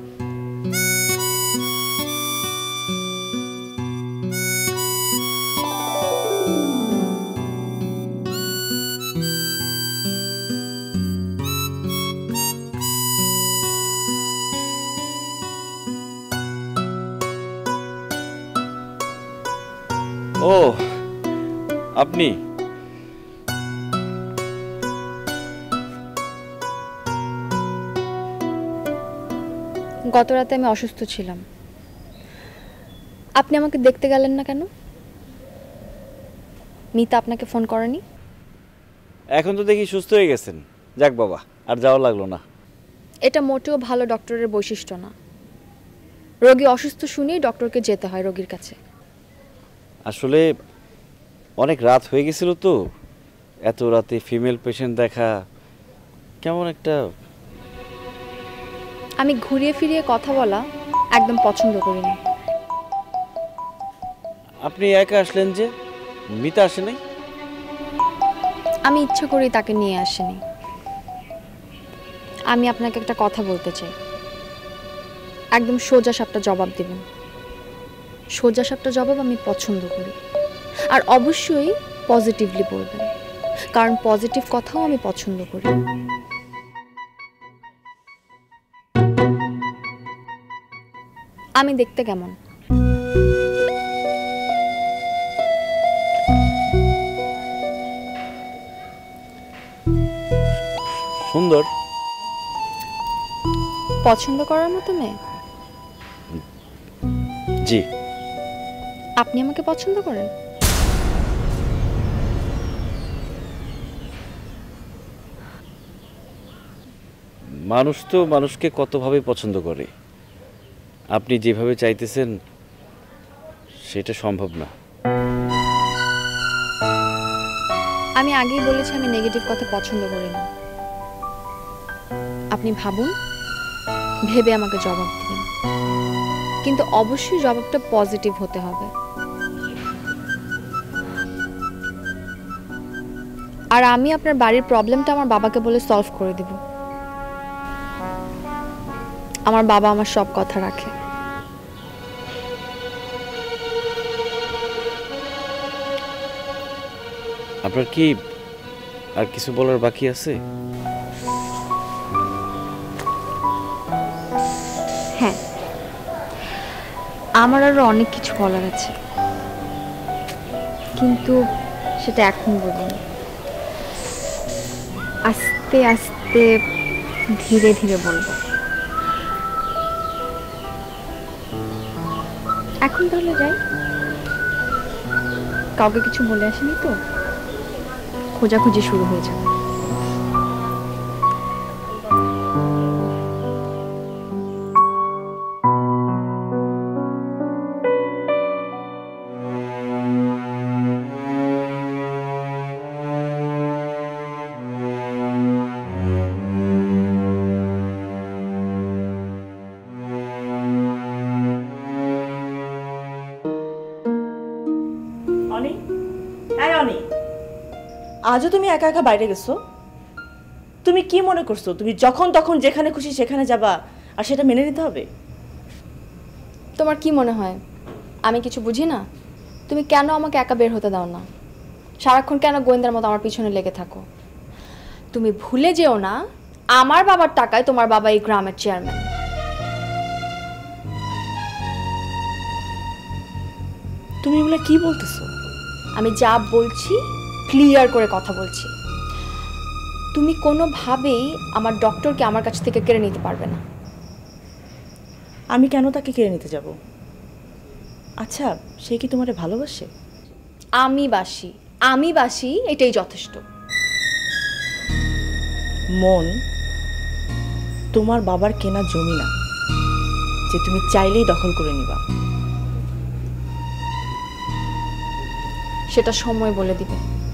ও আপনি? গত রাতে আমি অসুস্থ ছিলাম, আপনি আমাকে দেখতে গেলেন না কেন? মিতা আপনাকে ফোন করেনি? এখন তো দেখি সুস্থ হয়ে গেছেন, যাক বাবা, আর যাওয়া লাগলো না। এটা মোটেও ভালো ডক্টরের বৈশিষ্ট্য না। রোগী অসুস্থ শুনেই ডক্টরকে যেতে হয় রোগীর কাছে। আসলে অনেক রাত হয়ে গেছিল তো, এত রাতে ফিমেল পেশেন্ট দেখা কেমন একটা। আমি ঘুরিয়ে ফিরিয়ে কথা বলা একদম পছন্দ করি না। আপনি একা আসলেন যে, মিতা আসে নাই? আমি ইচ্ছা করেই তাকে নিয়ে আসিনি। আমি আপনাকে একটা কথা বলতে চাই, একদম সোজা সাপটা জবাব দিবেন। সোজা সাপটা জবাব আমি পছন্দ করি, আর অবশ্যই পজিটিভলি বলবেন, কারণ পজিটিভ কথাও আমি পছন্দ করি। আমি দেখতে কেমন? সুন্দর। পছন্দ করার মতো মেয়ে? জি। আপনি আমাকে পছন্দ করেন? মানুষ তো মানুষকে কতভাবে পছন্দ করে, আপনি যেভাবে চাইতেছেন সেটা সম্ভব না। আমি আগেই বলেছি আমি নেগেটিভ কথা পছন্দ করি না। আপনি ভাবুন, ভেবে আমাকে জবাব দিন, কিন্তু অবশ্যই জবাবটা পজিটিভ হতে হবে। আর আমি আপনার বাড়ির প্রবলেমটা আমার বাবাকে বলে সলভ করে দেব। আমার বাবা আমার সব কথা রাখে। আপনার কি আর কিছু বলার বাকি আছে? হ্যাঁ, আমার আরো অনেক কিছু বলার আছে, কিন্তু সেটা এখন বলুন। আস্তে আস্তে ধীরে ধীরে বলবো। এখন তাহলে যাই, কাউকে কিছু বলে আসেনি তো, খোঁজাখুঁজি শুরু হয়ে যাবে। আজও তুমি একা একা বাইরে গেছো? তুমি কি মনে করছো তুমি যখন তখন যেখানে খুশি সেখানে যাবা আর সেটা মেনে নিতে হবে? তোমার কি মনে হয় আমি কিছু বুঝি না? তুমি কেন আমাকে একা বের হতে দাও না? সারাক্ষণ কেন গোয়েন্দার মতো আমার পিছনে লেগে থাকো? তুমি ভুলে যেও না আমার বাবার টাকায় তোমার বাবা এই গ্রামের চেয়ারম্যান। তুমি এগুলো কি বলতেছো? আমি যা বলছি ক্লিয়ার করে কথা বলছি। তুমি কোনোভাবেই আমার ডক্টরকে আমার কাছ থেকে কেড়ে নিতে পারবে না। আমি কেন তাকে কেড়ে নিতে যাব? আচ্ছা, সে কি তোমারে ভালোবাসে? আমি বাসি, এটাই যথেষ্ট। মন তোমার বাবার কেনা জমি না যে তুমি চাইলেই দখল করে নিবা। সেটা সময় বলে দিবে।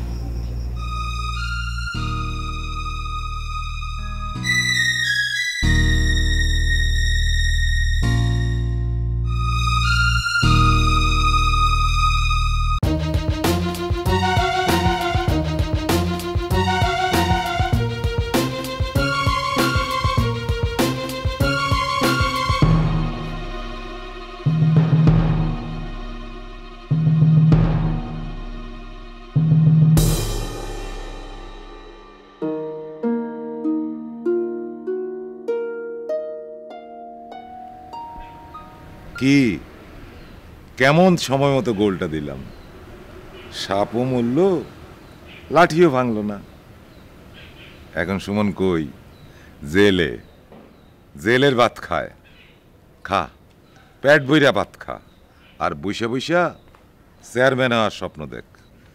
কি কেমন সময় মতো গোলটা দিলাম, সাপও মরল, লাঠিও ভাঙল না। এখন সুমন কই? জেলে, জেলের ভাত খায়। খা, পেট বইরা ভাত খা, আর বৈশা বৈশা চেয়ারম্যান হওয়ার স্বপ্ন দেখ।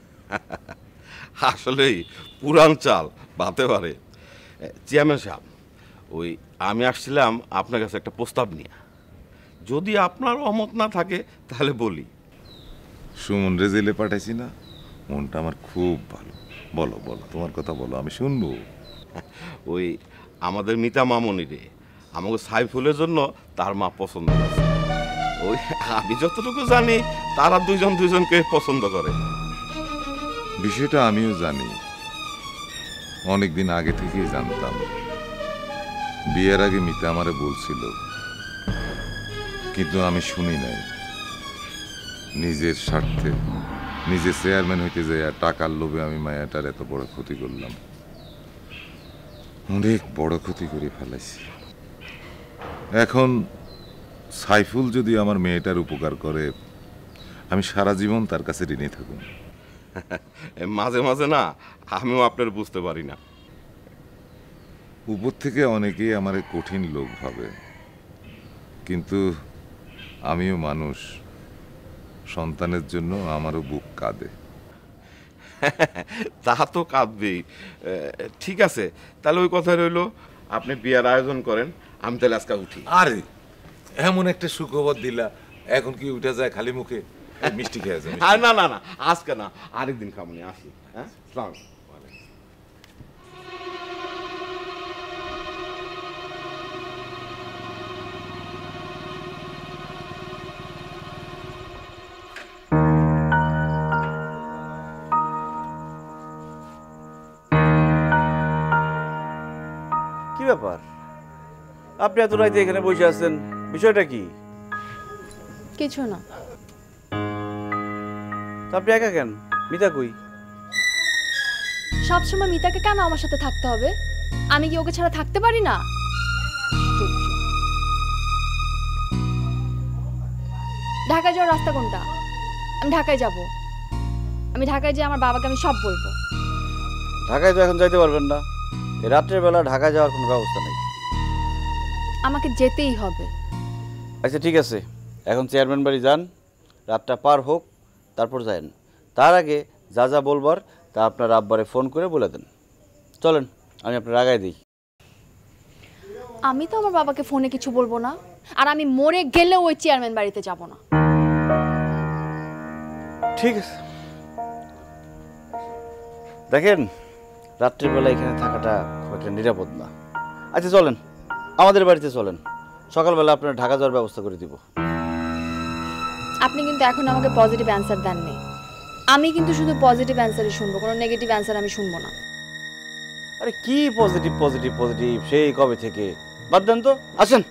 আসলেই পুরান চাল বাতে পারে। চেয়ারম্যান সাহেব, ওই আমি আসছিলাম আপনার কাছে একটা প্রস্তাব নিয়ে। যদি আপনার অমত না থাকে তাহলে বলি। সুমন রে জেলে পাঠাইছি না, মনটা আমার খুব ভালো। বলো বলো, তোমার কথা বলো, আমি শুনবো। ওই আমাদের মিতা মামনি রে আমাকে সাইফুলের জন্য তার মা পছন্দ করে। ওই আমি যতটুকু জানি তারা দুইজন দুইজনকে পছন্দ করে। বিষয়টা আমিও জানি, অনেকদিন আগে থেকেই জানতাম। বিয়ের আগে মিতা আমারে বলছিল, কিন্তু আমি শুনি নাই। নিজের স্বার্থে, নিজে চেয়ারম্যান হইতে যাই আর টাকার লোভে আমি মায়াটার এত বড় ক্ষতি করলাম। অনেক বড় ক্ষতি করে ফেলাইছি। এখন সাইফুল যদি আমার মেয়েটার উপকার করে, আমি সারা জীবন তার কাছে ঋণী থাকুন। মাঝে মাঝে না আমিও আপনার বুঝতে পারি না। উপর থেকে অনেকেই আমার কঠিন লোক ভাবে, কিন্তু আমিও মানুষ। সন্তানের জন্য আমারও বুক কাঁদে। তা তো কাঁদবেই। ঠিক আছে, তাহলে ওই কথা রইল, আপনি বিয়ার আয়োজন করেন, আমি তাহলে আজকে উঠি। আরে এমন একটা সুখবর দিলা, এখন কি উঠে যায় খালি মুখে? মিষ্টি খেয়ে যায়? আর না না না, আজকে না, আরেকদিন খামনি। আসি। হ্যাঁ, আসসালামু আলাইকুম। কি ব্যাপার, আপনি এত রাইতে এখানে বসে আছেন, বিষয়টা কি? কিছু না। তো আপনি একা কেন? মিতা কই? সবসময় মিতাকে কেন আমার সাথে থাকতে হবে? আমি কি ওকে ছাড়া থাকতে পারি না? ঢাকায় যাওয়ার রাস্তা কোনটা? আমি ঢাকায় যাব। আমি ঢাকায় যেয়ে আমার বাবাকে আমি সব বলবো। ঢাকায় তো এখন যাইতে পারবেন না, এই রাত্রের বেলা ঢাকায় যাওয়ার কোনো ব্যবস্থা নেই। আমাকে যেতেই হবে। আচ্ছা ঠিক আছে, এখন চেয়ারম্যান বাড়ি যান, রাতটা পার হোক, তারপর যান। তার আগে যা যা বলবার তা আপনার আব্বারে ফোন করে বলে দেন। চলেন, আমি আপনার আগায় দিই। আমি তো আমার বাবাকে ফোনে কিছু বলবো না, আর আমি মরে গেলেও ওই চেয়ারম্যান বাড়িতে যাব না। ঠিক আছে, দেখেন রাত্রির বেলা এখানে থাকাটা খুব একটা নিরাপদ না। আচ্ছা চলেন, আমাদের বাড়িতে চলেন, সকালবেলা আপনার ঢাকা যাওয়ার ব্যবস্থা করে দিব। আপনি কিন্তু এখন আমাকে পজিটিভ অ্যান্সার দেননি। আমি কিন্তু শুধু পজিটিভ অ্যান্সারই শুনবো, কোনো নেগেটিভ অ্যান্সার আমি শুনবো না। আরে কি পজিটিভ পজিটিভ পজিটিভ সেই কবে থেকে? বাদ দেন তো, আসেন।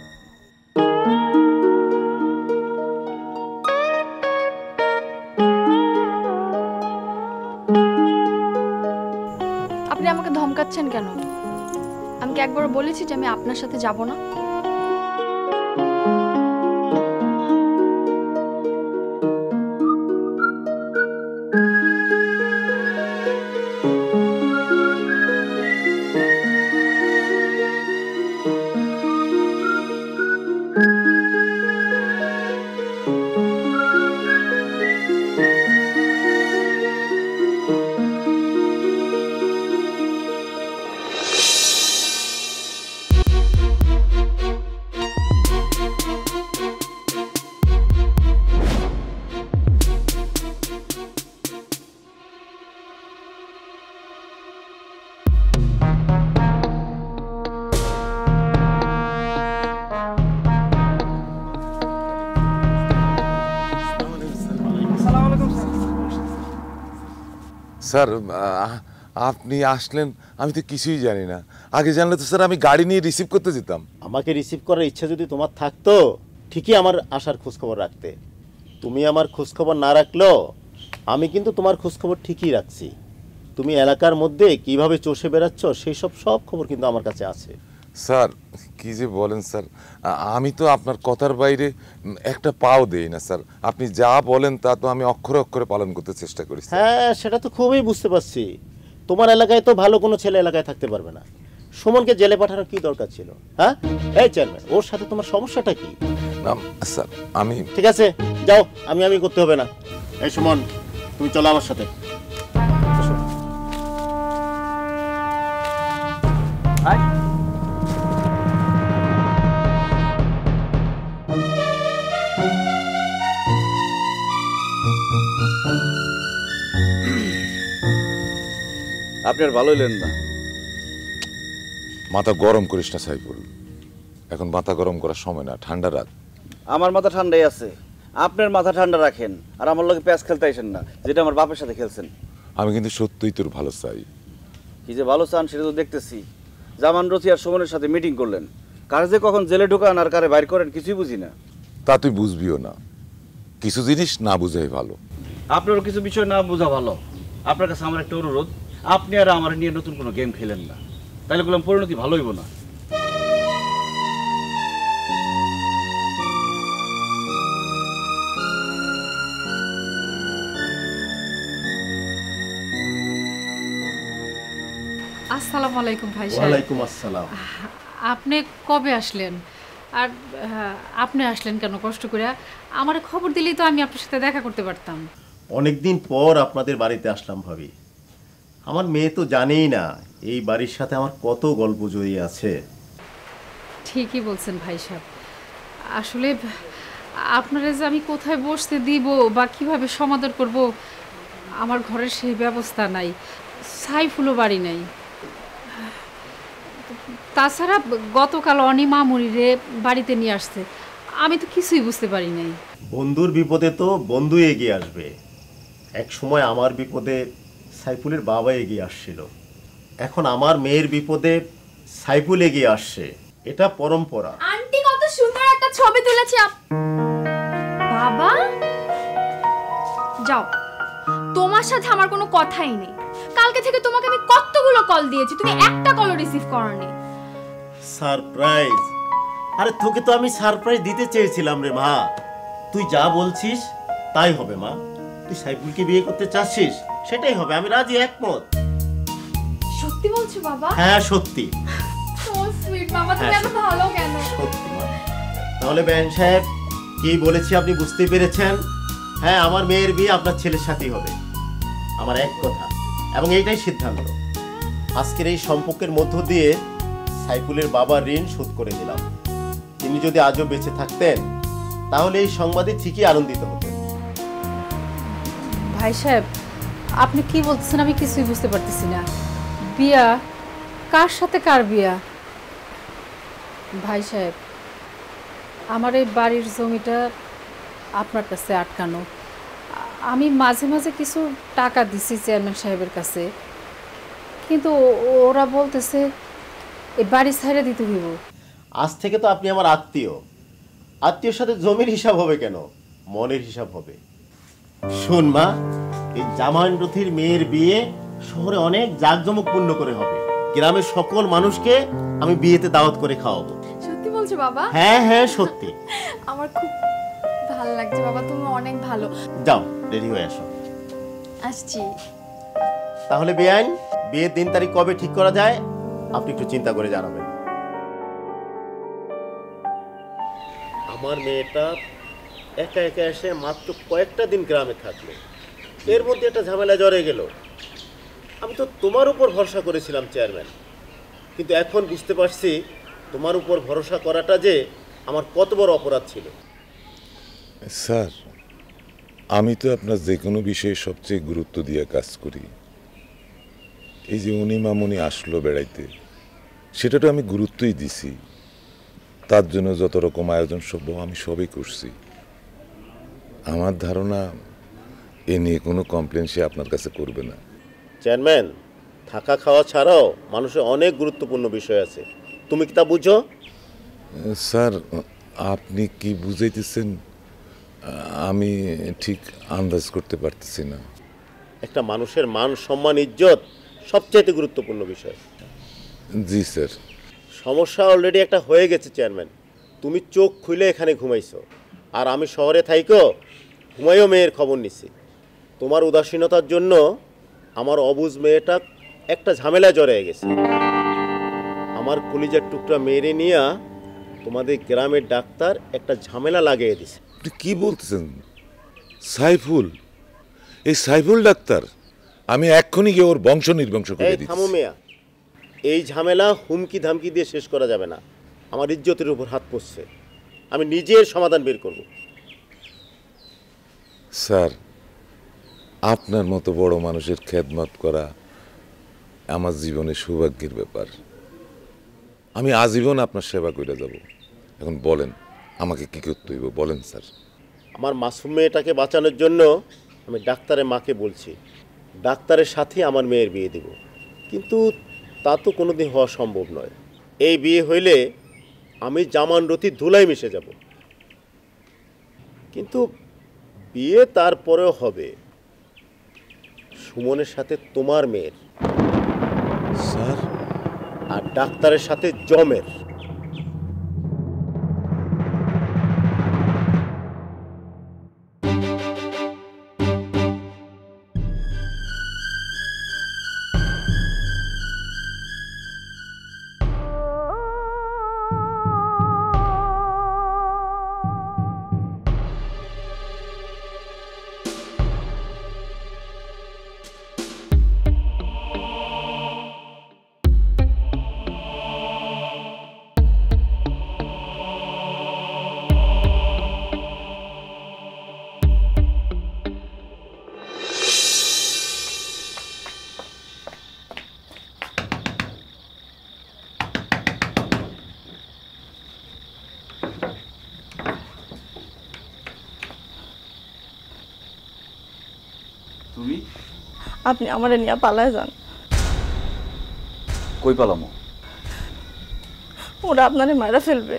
আপনি আমাকে ধমকাচ্ছেন কেন? আমি কি একবার বলেছি যে আমি আপনার সাথে যাব না? স্যার আপনি আসলেন, আমি তো কিছুই জানি না। আগে জানলে তো স্যার আমি গাড়ি নিয়ে রিসিভ করতে যেতাম। আমাকে রিসিভ করার ইচ্ছা যদি তোমার থাকতো ঠিকই আমার আসার খোঁজখবর রাখতে। তুমি আমার খোঁজখবর না রাখলেও আমি কিন্তু তোমার খোঁজখবর ঠিকই রাখছি। তুমি এলাকার মধ্যে কিভাবে চষে বেড়াচ্ছ সেই সব খবর কিন্তু আমার কাছে আছে। স্যার কি যে বলেন স্যার, আমি তো আপনার কথার বাইরে একটা পাও দেই না স্যার। আপনি যা বলেন তা তো আমি অক্ষরে অক্ষরে পালন করতে চেষ্টা করি। হ্যাঁ, সেটা তো খুবই বুঝতে পারছি। তোমার এলাকায় তো ভালো কোনো ছেলে এলাকায় থাকতে পারবে না। সুমনকে জেলে পাঠানোর কি দরকার ছিল? হ্যাঁ, এই চেয়ারম্যান, ওর সাথে তোমার সমস্যাটা কি? না স্যার, আমি ঠিক আছে, যাও, আমি করতে হবে না। এই সুমন, তুমি চলো আমার সাথে। আপনি আর ভালো হইলেন না। মাথা গরম করিস না সাইফুল, এখন মাথা গরম করার সময় না, ঠান্ডা রাখ। আমার মাথা ঠান্ডাই আছে, আপনার মাথা ঠান্ডা রাখেন। আর আমার লগে প্যাচ খেলতে আইসেন না, যেটা আমার বাপের সাথে খেলছেন। আমি কিন্তু সত্যিই তোর ভালো চাই। কি যে ভালো চান সেটা তো দেখতেছি। জামান রথি আর সুমনের সাথে মিটিং করলেন, কারে যে কখন জেলে ঢোকান আর কারে বাইর করেন কিছুই বুঝি না। তা তুই বুঝবিও না, কিছু জিনিস না বুঝাই ভালো। আপনারও কিছু বিষয় না বোঝা ভালো। আপনার কাছে আমার একটা অনুরোধ, আপনি আর আমার নিয়ে নতুন কোনো গেম খেলেন না, তাহলে বললাম পরিণতি ভালো হইব না। আসসালামু আলাইকুম ভাই সাহেব। ওয়ালাইকুম আসসালাম। আপনি কবে আসলেন? আর আপনি আসলেন কেন কষ্ট করে? আমার খবর দিলেই তো আমি আপনার সাথে দেখা করতে পারতাম। অনেকদিন পর আপনাদের বাড়িতে আসলাম ভাবি। আমার মেয়ে তো জানেই না এই বাড়ির সাথে আমার কত গল্প জড়িয়ে আছে। ঠিকই বলছেন ভাই সাহেব। আসলে আপনারা যে আমি কোথায় বসতে দিব বা কিভাবে সমাদর করব, আমার ঘরের সেই ব্যবস্থা নাই। সাইফুলও বাড়ি নাই। তাছাড়া গতকাল অনিমা মুড়িরে বাড়িতে নিয়ে আসছে, আমি তো কিছুই বুঝতে পারি নাই। বন্ধুর বিপদে তো বন্ধু এগিয়ে আসবে। এক সময় আমার বিপদে সাইফুলের বাবা এগিয়ে আসছিল, এখন আমার মেয়ের বিপদে সাইফুল এগিয়ে আসছে। এটা পরম্পরা। আন্টি কত সুন্দর একটা ছবি তুলেছে। বাবা যাও, তোমার সাথে আমার কোনো কথাই নেই। কালকে থেকে তোমাকে আমি কতগুলো কল দিয়েছি, তুমি একটা কলও রিসিভ করোনি। সারপ্রাইজ? আরে তোকে তো আমি সারপ্রাইজ দিতে চেয়েছিলাম রে মা। তুই যা বলছিস তাই হবে মা। তুই সাইফুলকে বিয়ে করতে চাচ্ছিস, সেটাই হবে, আমি রাজি, একমত। সত্যি বলছো বাবা? হ্যাঁ সত্যি। সো সুইট বাবা, তুমি এত ভালো কেন? সত্যি মা। তাহলে বেন সাহেব কি বলেছি আপনি বুঝতে পেরেছেন? হ্যাঁ, আমার মেয়ের বিয়ে আপনার ছেলের সাথেই হবে, আমার এক কথা, এবং এইটাই সিদ্ধান্ত। আজকের এই সম্পর্কের মধ্য দিয়ে সাইফুলের বাবার ঋণ শোধ করে দিলাম। তিনি যদি আজও বেঁচে থাকতেন তাহলে এই সংবাদে ঠিকই আনন্দিত হতেন। ভাই সাহেব, আপনি কি বলতেছেন আমি কিছুই বুঝতে পারতেছি না। বিয়া? কার সাথে কার বিয়া? ভাই সাহেব, আমার এই বাড়ির জমিটা আপনার কাছে আটকানো। আমি মাঝে মাঝে কিছু টাকা দিছি চেয়ারম্যান সাহেবের কাছে, কিন্তু ওরা বলতেছে এই বাড়ি ছাইড়া দিতে হইব। আজ থেকে তো আপনি আমার আত্মীয়, আত্মীয়র সাথে জমির হিসাব হবে কেন, মনের হিসাব হবে। শোন মা, এই জামান রথির মেয়ের বিয়ে শহরে অনেক জাঁকজমকপূর্ণ করে হবে। গ্রামের সকল মানুষকে আমি বিয়েতে দাওয়াত করে খাওয়াবো। সত্যি বলছো বাবা? হ্যাঁ হ্যাঁ সত্যি। আমার খুব ভালো লাগছে বাবা, তুমি অনেক ভালো। যাও রেডি হয়ে আসো। আসছি। তাহলে বেআইন, বিয়ের দিন তারিখ কবে ঠিক করা যায় আপনি একটু চিন্তা করে জানাবেন। আমার মেয়েটা একা একা এসে মাত্র কয়েকটা দিন গ্রামে থাকলো, এর মধ্যে একটা ঝামেলা জড়ে গেল। আমি তো তোমার উপর ভরসা করেছিলাম চেয়ারম্যান, কিন্তু এখন বুঝতে পারছি তোমার উপর ভরসা করাটা যে আমার কত বড় অপরাধ ছিল। স্যার, আমি তো আপনার যে কোনো বিষয়ে সবচেয়ে গুরুত্ব দিয়ে কাজ করি। এই যে উনি মামুনি আসলো বেড়াইতে, সেটা তো আমি গুরুত্বই দিছি। তার জন্য যত রকম আয়োজন সম্ভব আমি সবই করছি। আমার ধারণা এ নিয়ে কোনো কমপ্লেন সে আপনার কাছে করবে না। চেয়ারম্যান, থাকা খাওয়া ছাড়াও মানুষের অনেক গুরুত্বপূর্ণ বিষয় আছে, তুমি কি তা বুঝো? স্যার, আপনি কি বুঝাইতেছেন আমি ঠিক আন্দাজ করতে পারতেছি না। একটা মানুষের মান সম্মান ইজ্জত সবচাইতে গুরুত্বপূর্ণ বিষয়। জি স্যার। সমস্যা অলরেডি একটা হয়ে গেছে চেয়ারম্যান। তুমি চোখ খুলে এখানে ঘুমাইছো, আর আমি শহরে থাইকো ঘুমাইও মেয়ের খবর নিছি। তোমার উদাসীনতার জন্য আমার অবুঝ মেয়েটা একটা ঝামেলা জড়িয়ে গেছে। আমার কলিজার টুকরা মেয়েরে নিয়ে তোমাদের গ্রামের ডাক্তার একটা ঝামেলা লাগিয়ে দিছে। আপনি কি বলতেছেন? সাইফুল? এই সাইফুল ডাক্তার? আমি এক্ষুনি গিয়ে ওর বংশ নির্বংশ করে দিচ্ছি। থামো মিয়া, এই ঝামেলা হুমকি ধামকি দিয়ে শেষ করা যাবে না। আমার ইজ্জতের উপর হাত পড়ছে, আমি নিজের সমাধান বের করব। স্যার, আপনার মতো বড় মানুষের খেদমত করা আমার জীবনে সৌভাগ্যের ব্যাপার। আমি আজীবন আপনার সেবা করে যাব। এখন বলেন আমাকে কি করতে হইব, বলেন স্যার। আমার মাসুম মেয়েটাকে বাঁচানোর জন্য আমি ডাক্তারের মাকে বলছি ডাক্তারের সাথে আমার মেয়ের বিয়ে দেব, কিন্তু তা তো কোনোদিন হওয়া সম্ভব নয়। এই বিয়ে হইলে আমি জামান রথির ধুলাই মিশে যাব, কিন্তু বিয়ে তারপরেও হবে সুমনের সাথে তোমার মেয়ের, স্যার, আর ডাক্তারের সাথে জমের। তুমি? আপনি আমারে নিয়ে পালায় যান। কই পালামো? ওরা আপনারে মারা ফেলবে।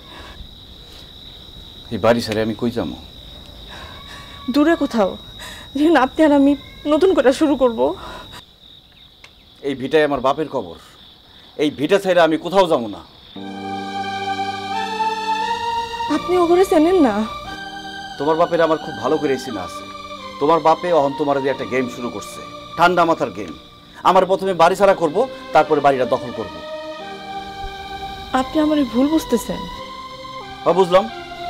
এই বাড়ি ছেড়ে আমি কই যাবো? দূরে কোথাও, যেখানে আপনি আর আমি নতুন করে শুরু করব। এই ভিটায় আমার বাপের কবর, এই ভিটা ছেড়ে আমি কোথাও যাবো না। আপনি ওগুলো চেনেন না? তোমার বাপের আমার খুব ভালো করে চিনা আছে। তোমার বাপে অহন তোমার দিয়ে একটা গেম শুরু করছে, ঠান্ডা মাথার গেম। আমার প্রথমে বাড়ি ছাড়া করব, তারপরে বাড়িটা দখল করব। আপনি আমার ভুল বুঝতেছেন। বুঝলাম।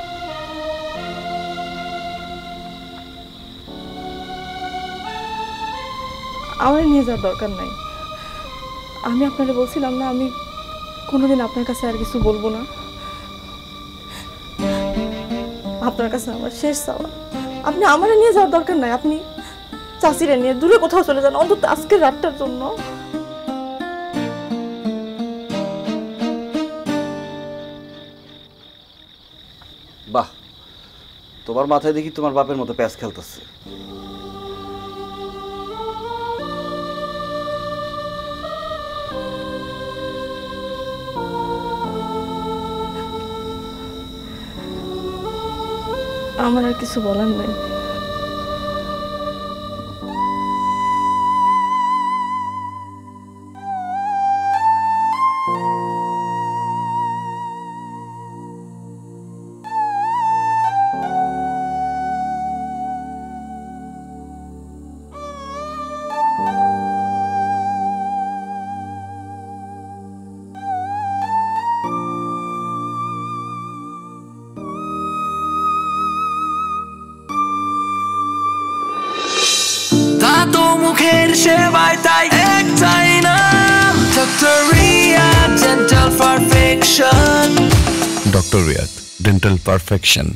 আমার নিয়ে যাওয়ার দরকার নাই। আমি আপনারে বলছিলাম না আমি কোনোদিন আপনার কাছে আর কিছু বলবো না। আপনার কাছে আমার শেষ চাওয়া, আপনি আমারে নিয়ে যাওয়ার দরকার নাই। আপনি চাচিরে নিয়ে দূরে কোথাও চলে যান, অন্তত আজকের রাতটার জন্য। বাহ, তোমার মাথায় দেখি তোমার বাপের মতো প্যাচ খেলতেছে। আমার আর কিছু বলার নাই। মুখের সেবায় তাই একটাই নাম doctor Riyad dental perfection. Doctor Riyad dental perfection.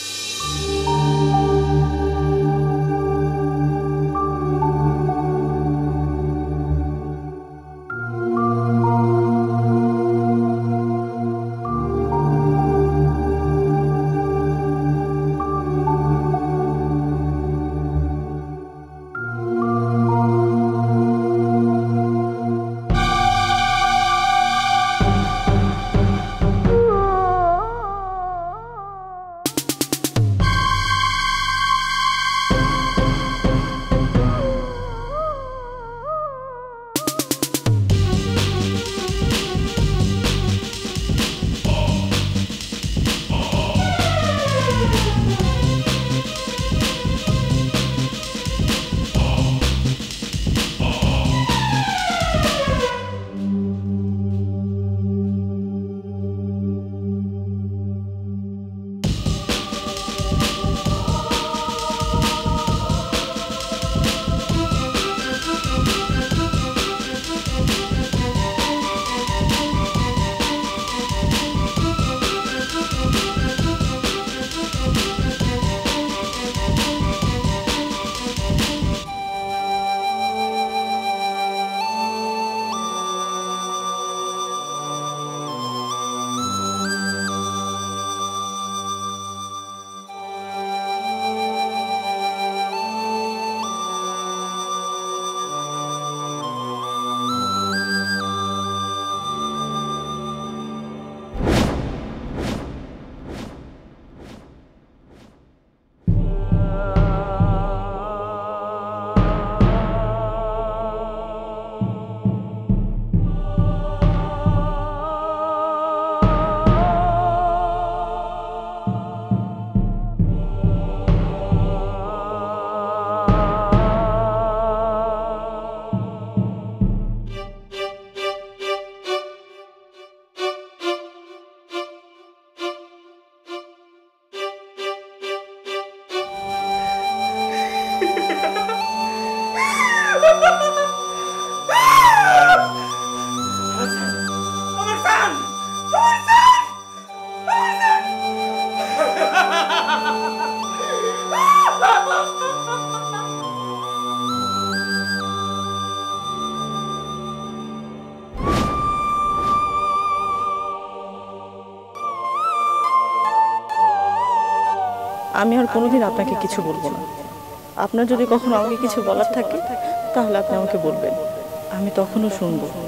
আমি আর কোনোদিন আপনাকে কিছু বলবো না। আপনার যদি কখনো আমাকে কিছু বলার থাকে তাহলে আপনি আমাকে বলবেন, আমি তখনও শুনবো।